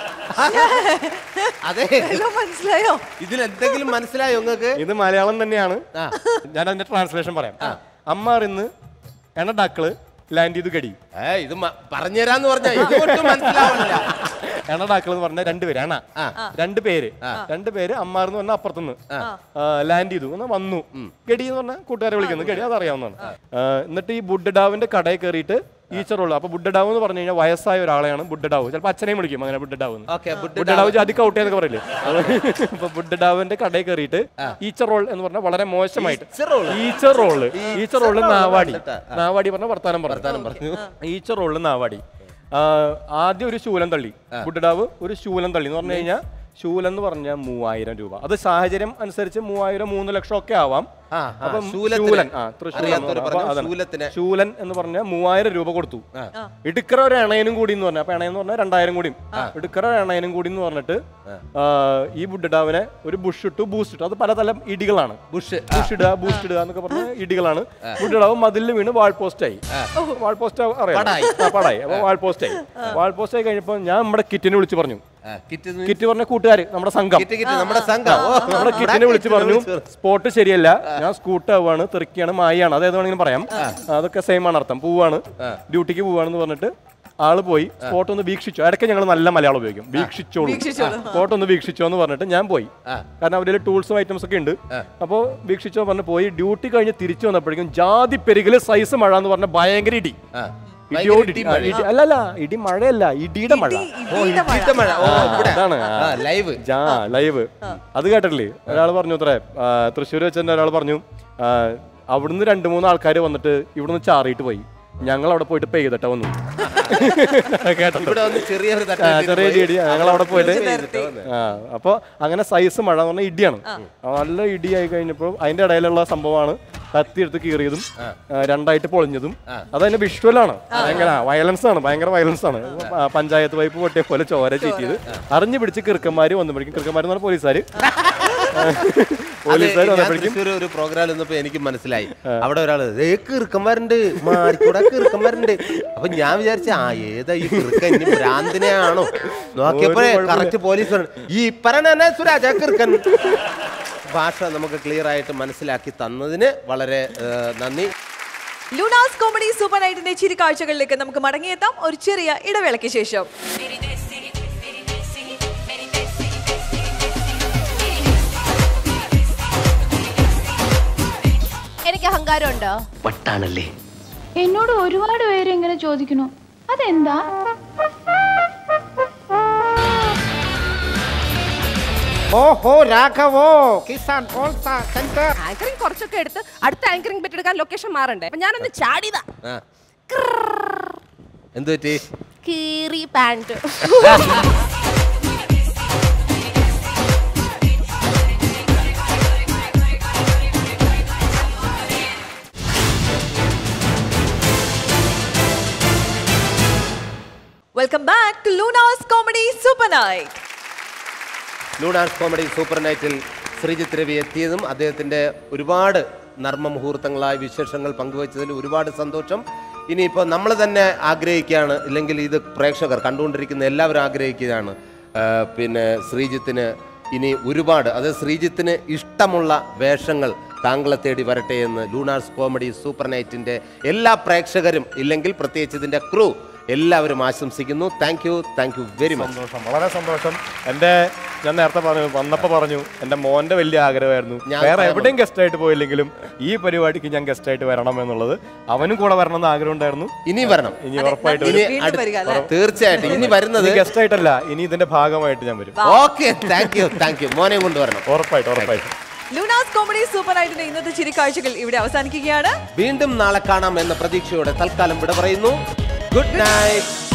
അതെ, മനസ്സിലായോ? ഇതിൽ എന്തെങ്കിലും മനസ്സിലായോ നിങ്ങൾക്ക്? ഇത് മലയാളം തന്നെയാണ്. ഞാൻ അതിന്റെ ട്രാൻസ്ലേഷൻ പറയാം. അമ്മാറിന്ന് എണ്ണഡാക്കള് ലാൻഡ് ചെയ്ത് കടി. ഇത് പറഞ്ഞുതരാന്ന് പറഞ്ഞാൽ മനസ്സിലാവില്ല. എണ്ണഡാക്കൾ എന്ന് പറഞ്ഞ രണ്ടുപേര് അണ രണ്ട് പേര് രണ്ട് പേര് അമ്മാർന്ന് പറഞ്ഞാൽ അപ്പുറത്തുനിന്ന് ലാൻഡ് ചെയ്തു എന്നാ വന്നു. ഗഡി എന്ന് പറഞ്ഞാൽ കൂട്ടുകാരെ വിളിക്കുന്നു. ഗഡി അതറിയാവുന്നതാണ്. എന്നിട്ട് ഈ ബുഡ്ഡഡാവിന്റെ കടയിൽ കയറിയിട്ട് ഈച്ചറുള്ളൂ. അപ്പൊ ബുഡ്ഡഡാവ് എന്ന് പറഞ്ഞു കഴിഞ്ഞാൽ വയസ്സായ ഒരാളെയാണ് ബുഡ്ഡഡാവ്. ചിലപ്പോൾ അച്ഛനെയും വിളിക്കും അങ്ങനെ ബുഡ്ഡഡാവ്. ബുഡ്ഡഡാവ് ജാതിക്ക് ഔട്ട് എന്നൊക്കെ പറയില്ലേ. അപ്പൊ ബുഡ്ഡഡാവിന്റെ കടയിൽ കയറിയിട്ട് ഈച്ചറോൾ എന്ന് പറഞ്ഞാൽ വളരെ മോശമായിട്ട് ഈച്ചറോള് ഈച്ചറോള് നാവാടി നാവാടി പറഞ്ഞ വർത്താനം പറഞ്ഞു. ഈച്ചറോള് നാവാടി. ആദ്യം ഒരു ശൂലം തള്ളി. ബുഡ്ഡഡാവ് ഒരു ശൂലം തള്ളി എന്ന് പറഞ്ഞു കഴിഞ്ഞാൽ ശൂലം എന്ന് പറഞ്ഞാൽ മൂവായിരം രൂപ. അത് സാഹചര്യം അനുസരിച്ച് മൂവായിരം മൂന്ന് ലക്ഷം ഒക്കെ ആവാം. അപ്പം ശൂലൻ ആ ശൂലൻ എന്ന് പറഞ്ഞാൽ മൂവായിരം രൂപ കൊടുത്തു. ഇടുക്കറ ഒരു എണയനും കൂടി എന്ന് പറഞ്ഞാൽ അപ്പൊ എണയെന്ന് പറഞ്ഞാൽ രണ്ടായിരം കൂടി. ഇടുക്കറ എണയനും കൂടി എന്ന് പറഞ്ഞിട്ട് ഈ ബുഡ്ഡഡാവിനെ ഒരു ബുഷ് ഇട്ടു ബൂസ്റ്റ് ഇട്ടു. അത് പലതരം ഇടികളാണ്. ബുഷ് ബുഷ് ഇടുക ബൂസ്റ്റ് ഇടുക എന്നൊക്കെ പറഞ്ഞ ഇടികളാണ്. ബുഡ്ഡഡാവ് മതിലിൽ വീണ് വാൾ പോസ്റ്റായി. വാൾ പോസ്റ്റ് അറിയാം പടായി. അപ്പൊ വാൾ പോസ്റ്റായി. വാൾ പോസ്റ്റായി കഴിഞ്ഞപ്പോൾ ഞാൻ നമ്മുടെ കിറ്റിനെ വിളിച്ച് പറഞ്ഞു. കിറ്റ് പറഞ്ഞ കൂട്ടുകാര് നമ്മുടെ സംഘം നമ്മുടെ കിറ്റിനെ വിളിച്ച് പറഞ്ഞു സ്പോട്ട് ശരിയല്ല, ഞാൻ സ്കൂട്ടാവാണ് തെറിക്കാണ് മായാണ് അതേത് വേണമെങ്കിലും പറയാം. അതൊക്കെ സെയിം ആണ് അർത്ഥം. പോവാണ് ഡ്യൂട്ടിക്ക് പോവാണെന്ന് പറഞ്ഞിട്ട് ആള് പോയി സ്പോട്ട് ഒന്ന് വീക്ഷിച്ചു. ഇടയ്ക്ക് ഞങ്ങൾ നല്ല മലയാളം ഉപയോഗിക്കും. വീക്ഷിച്ചോളൂ സ്പോട്ട് ഒന്ന് വീക്ഷിച്ചോ എന്ന് പറഞ്ഞിട്ട് ഞാൻ പോയി. കാരണം അവരുടെ ടൂൾസും ഐറ്റംസ് ഒക്കെ ഉണ്ട്. അപ്പോൾ വീക്ഷിച്ചോ പറഞ്ഞ് പോയി. ഡ്യൂട്ടി കഴിഞ്ഞ് തിരിച്ചു വന്നപ്പോഴേക്കും ജാതി പെരുകില് സൈസ് മഴ എന്ന് പറഞ്ഞ ഭയങ്കര ഇടി. അല്ലല്ല ഇടി മഴയല്ല ഇടിയുടെ മഴ. ലൈവ് ലൈവ് അത് കേട്ടിട്ടില്ലേ? ഒരാൾ പറഞ്ഞു അത്രേ തൃശ്ശൂർ വെച്ചെന്നെ ഒരാൾ പറഞ്ഞു അവിടുന്ന് രണ്ടു മൂന്ന് ആൾക്കാർ വന്നിട്ട് ഇവിടുന്ന് ചാറിയിട്ട് പോയി. ഞങ്ങൾ അവിടെ പോയിട്ട് പെയ്തിട്ട് വന്നു. ചെറിയ ഇടി ഞങ്ങൾ അവിടെ പോയിട്ട് അപ്പൊ അങ്ങനെ സൈസ് മഴ എന്ന് പറഞ്ഞാൽ ഇടിയാണ്. നല്ല ഇടിയായി കഴിഞ്ഞപ്പോൾ അതിന്റെ ഇടയിലുള്ള സംഭവമാണ് കത്തിയെടുത്ത് കീറിയതും രണ്ടായിട്ട് പൊളിഞ്ഞതും. അതതിന്റെ വിഷ്വലാണ്. ഭയങ്കര വയലൻസ് ആണ്. ഭയങ്കര വയലൻസ് ആണ്. പഞ്ചായത്ത് പൈപ്പ് പൊട്ടിയ പോലെ ചോര ചീറ്റിയത് അറിഞ്ഞു പിടിച്ച് കിറുക്കന്മാര് വന്നപ്പോഴേക്കും കിറുക്കന്മാർ എന്ന് പറഞ്ഞ പോലീസുകാര് ഒരു പ്രോഗ്രാം വന്നപ്പോ എനിക്ക് മനസ്സിലായി അവിടെ ഒരാള് കിറുക്കന്മാരുണ്ട് മാറിക്കൂടെ കിറുക്കന്മാരുണ്ട്. അപ്പൊ ഞാൻ വിചാരിച്ച ആ ഏതാ ഈ കിറുക്കൻ ഇനി ഭ്രാന്തിനെയാണോ നോക്കിയപ്പോ കറക്റ്റ് പോലീസ് ഈ പറഞ്ഞ സുരാജ കിറുക്കൻ. ഭാഷ നമുക്ക് ക്ലിയർ ആയിട്ട് മനസ്സിലാക്കി തന്നതിന് വളരെ നന്ദി. ലൂണാസ് കോമഡി സൂപ്പർ നൈറ്റിന്റെ ചിരി കാഴ്ചകളിലേക്ക് നമുക്ക് മടങ്ങിയെത്താം ഒരു ചെറിയ ഇടവേളയ്ക്ക് ശേഷം. എനിക്ക് അഹങ്കാരമുണ്ടോ? വട്ടാണല്ലേ. എന്നോട് ഒരുപാട് പേര് ഇങ്ങനെ ചോദിക്കുന്നു, അതെന്താ? ഓഹോ രാഘവോ കിസാൻ കോൾസ സെന്റർ. ആങ്കറിംഗ് കുറച്ചൊക്കെ എടുത്ത് അടുത്ത ആങ്കറിംഗ് ബെറ്റെടുക്കാൻ ലൊക്കേഷൻ മാറണ്ടേ? അപ്പൊ ഞാനൊന്ന് ചാടിയതാ. എന്ത് പറ്റി? കീറി pant. Welcome back to Luna's Comedy Super Night. Luna's comedy super നൈറ്റിൽ ശ്രീജിത്ത് രവി എത്തിയതും അദ്ദേഹത്തിൻ്റെ ഒരുപാട് നർമ്മ മുഹൂർത്തങ്ങളായ വിശേഷങ്ങൾ പങ്കുവച്ചതിൽ ഒരുപാട് സന്തോഷം. ഇനിയിപ്പോൾ നമ്മൾ തന്നെ ആഗ്രഹിക്കുകയാണ്, ഇല്ലെങ്കിൽ ഇത് പ്രേക്ഷകർ കണ്ടുകൊണ്ടിരിക്കുന്ന എല്ലാവരും ആഗ്രഹിക്കുകയാണ്, പിന്നെ ശ്രീജിത്തിന് ഇനി ഒരുപാട്, അത് ശ്രീജിത്തിന് ഇഷ്ടമുള്ള വേഷങ്ങൾ താങ്കളെ തേടി വരട്ടെ എന്ന് ലൂണാർസ് കോമഡി സൂപ്പർ നൈറ്റിൻ്റെ എല്ലാ പ്രേക്ഷകരും, ഇല്ലെങ്കിൽ പ്രത്യേകിച്ച് ഇതിൻ്റെ ക്രൂ എല്ലാവരും ആശംസിക്കുന്നു. Thank you, thank you very much. സന്തോഷം, വളരെ സന്തോഷം. എൻ്റെ ഞാൻ നേരത്തെ പറഞ്ഞു, വന്നപ്പോൾ പറഞ്ഞു എൻ്റെ മോൻ്റെ വലിയ ആഗ്രഹമായിരുന്നു വേറെ എവിടെയും ഗസ്റ്റായിട്ട് പോയില്ലെങ്കിലും ഈ പരിപാടിക്ക് ഞാൻ ഗസ്റ്റായിട്ട് വരണം എന്നുള്ളത്. അവനും കൂടെ വരണം എന്ന് ആഗ്രഹം ഉണ്ടായിരുന്നു. ഇനി വരണം, ഇനി ഉറപ്പായിട്ടും തീർച്ചയായിട്ടും ഇനി വരുന്നത് ഗസ്റ്റായിട്ടല്ല, ഇനി ഇതിന്റെ ഭാഗമായിട്ട് ഞാൻ വരും. Okay, thank you, thank you. മോനെ കൊണ്ടുവരണം. ഉറപ്പായിട്ടും ഉറപ്പായിട്ടും. ലൂണാസ് കോമഡി സൂപ്പർ നൈറ്റിന്റെ ഇന്നത്തെ ചിരിക്കാഴ്ചകൾ ഇവിടെ അവസാനിക്കുകയാണ്. വീണ്ടും നാളെ കാണാം എന്ന പ്രതീക്ഷയോടെ തൽക്കാലം വിട പറയുന്നു. Good night.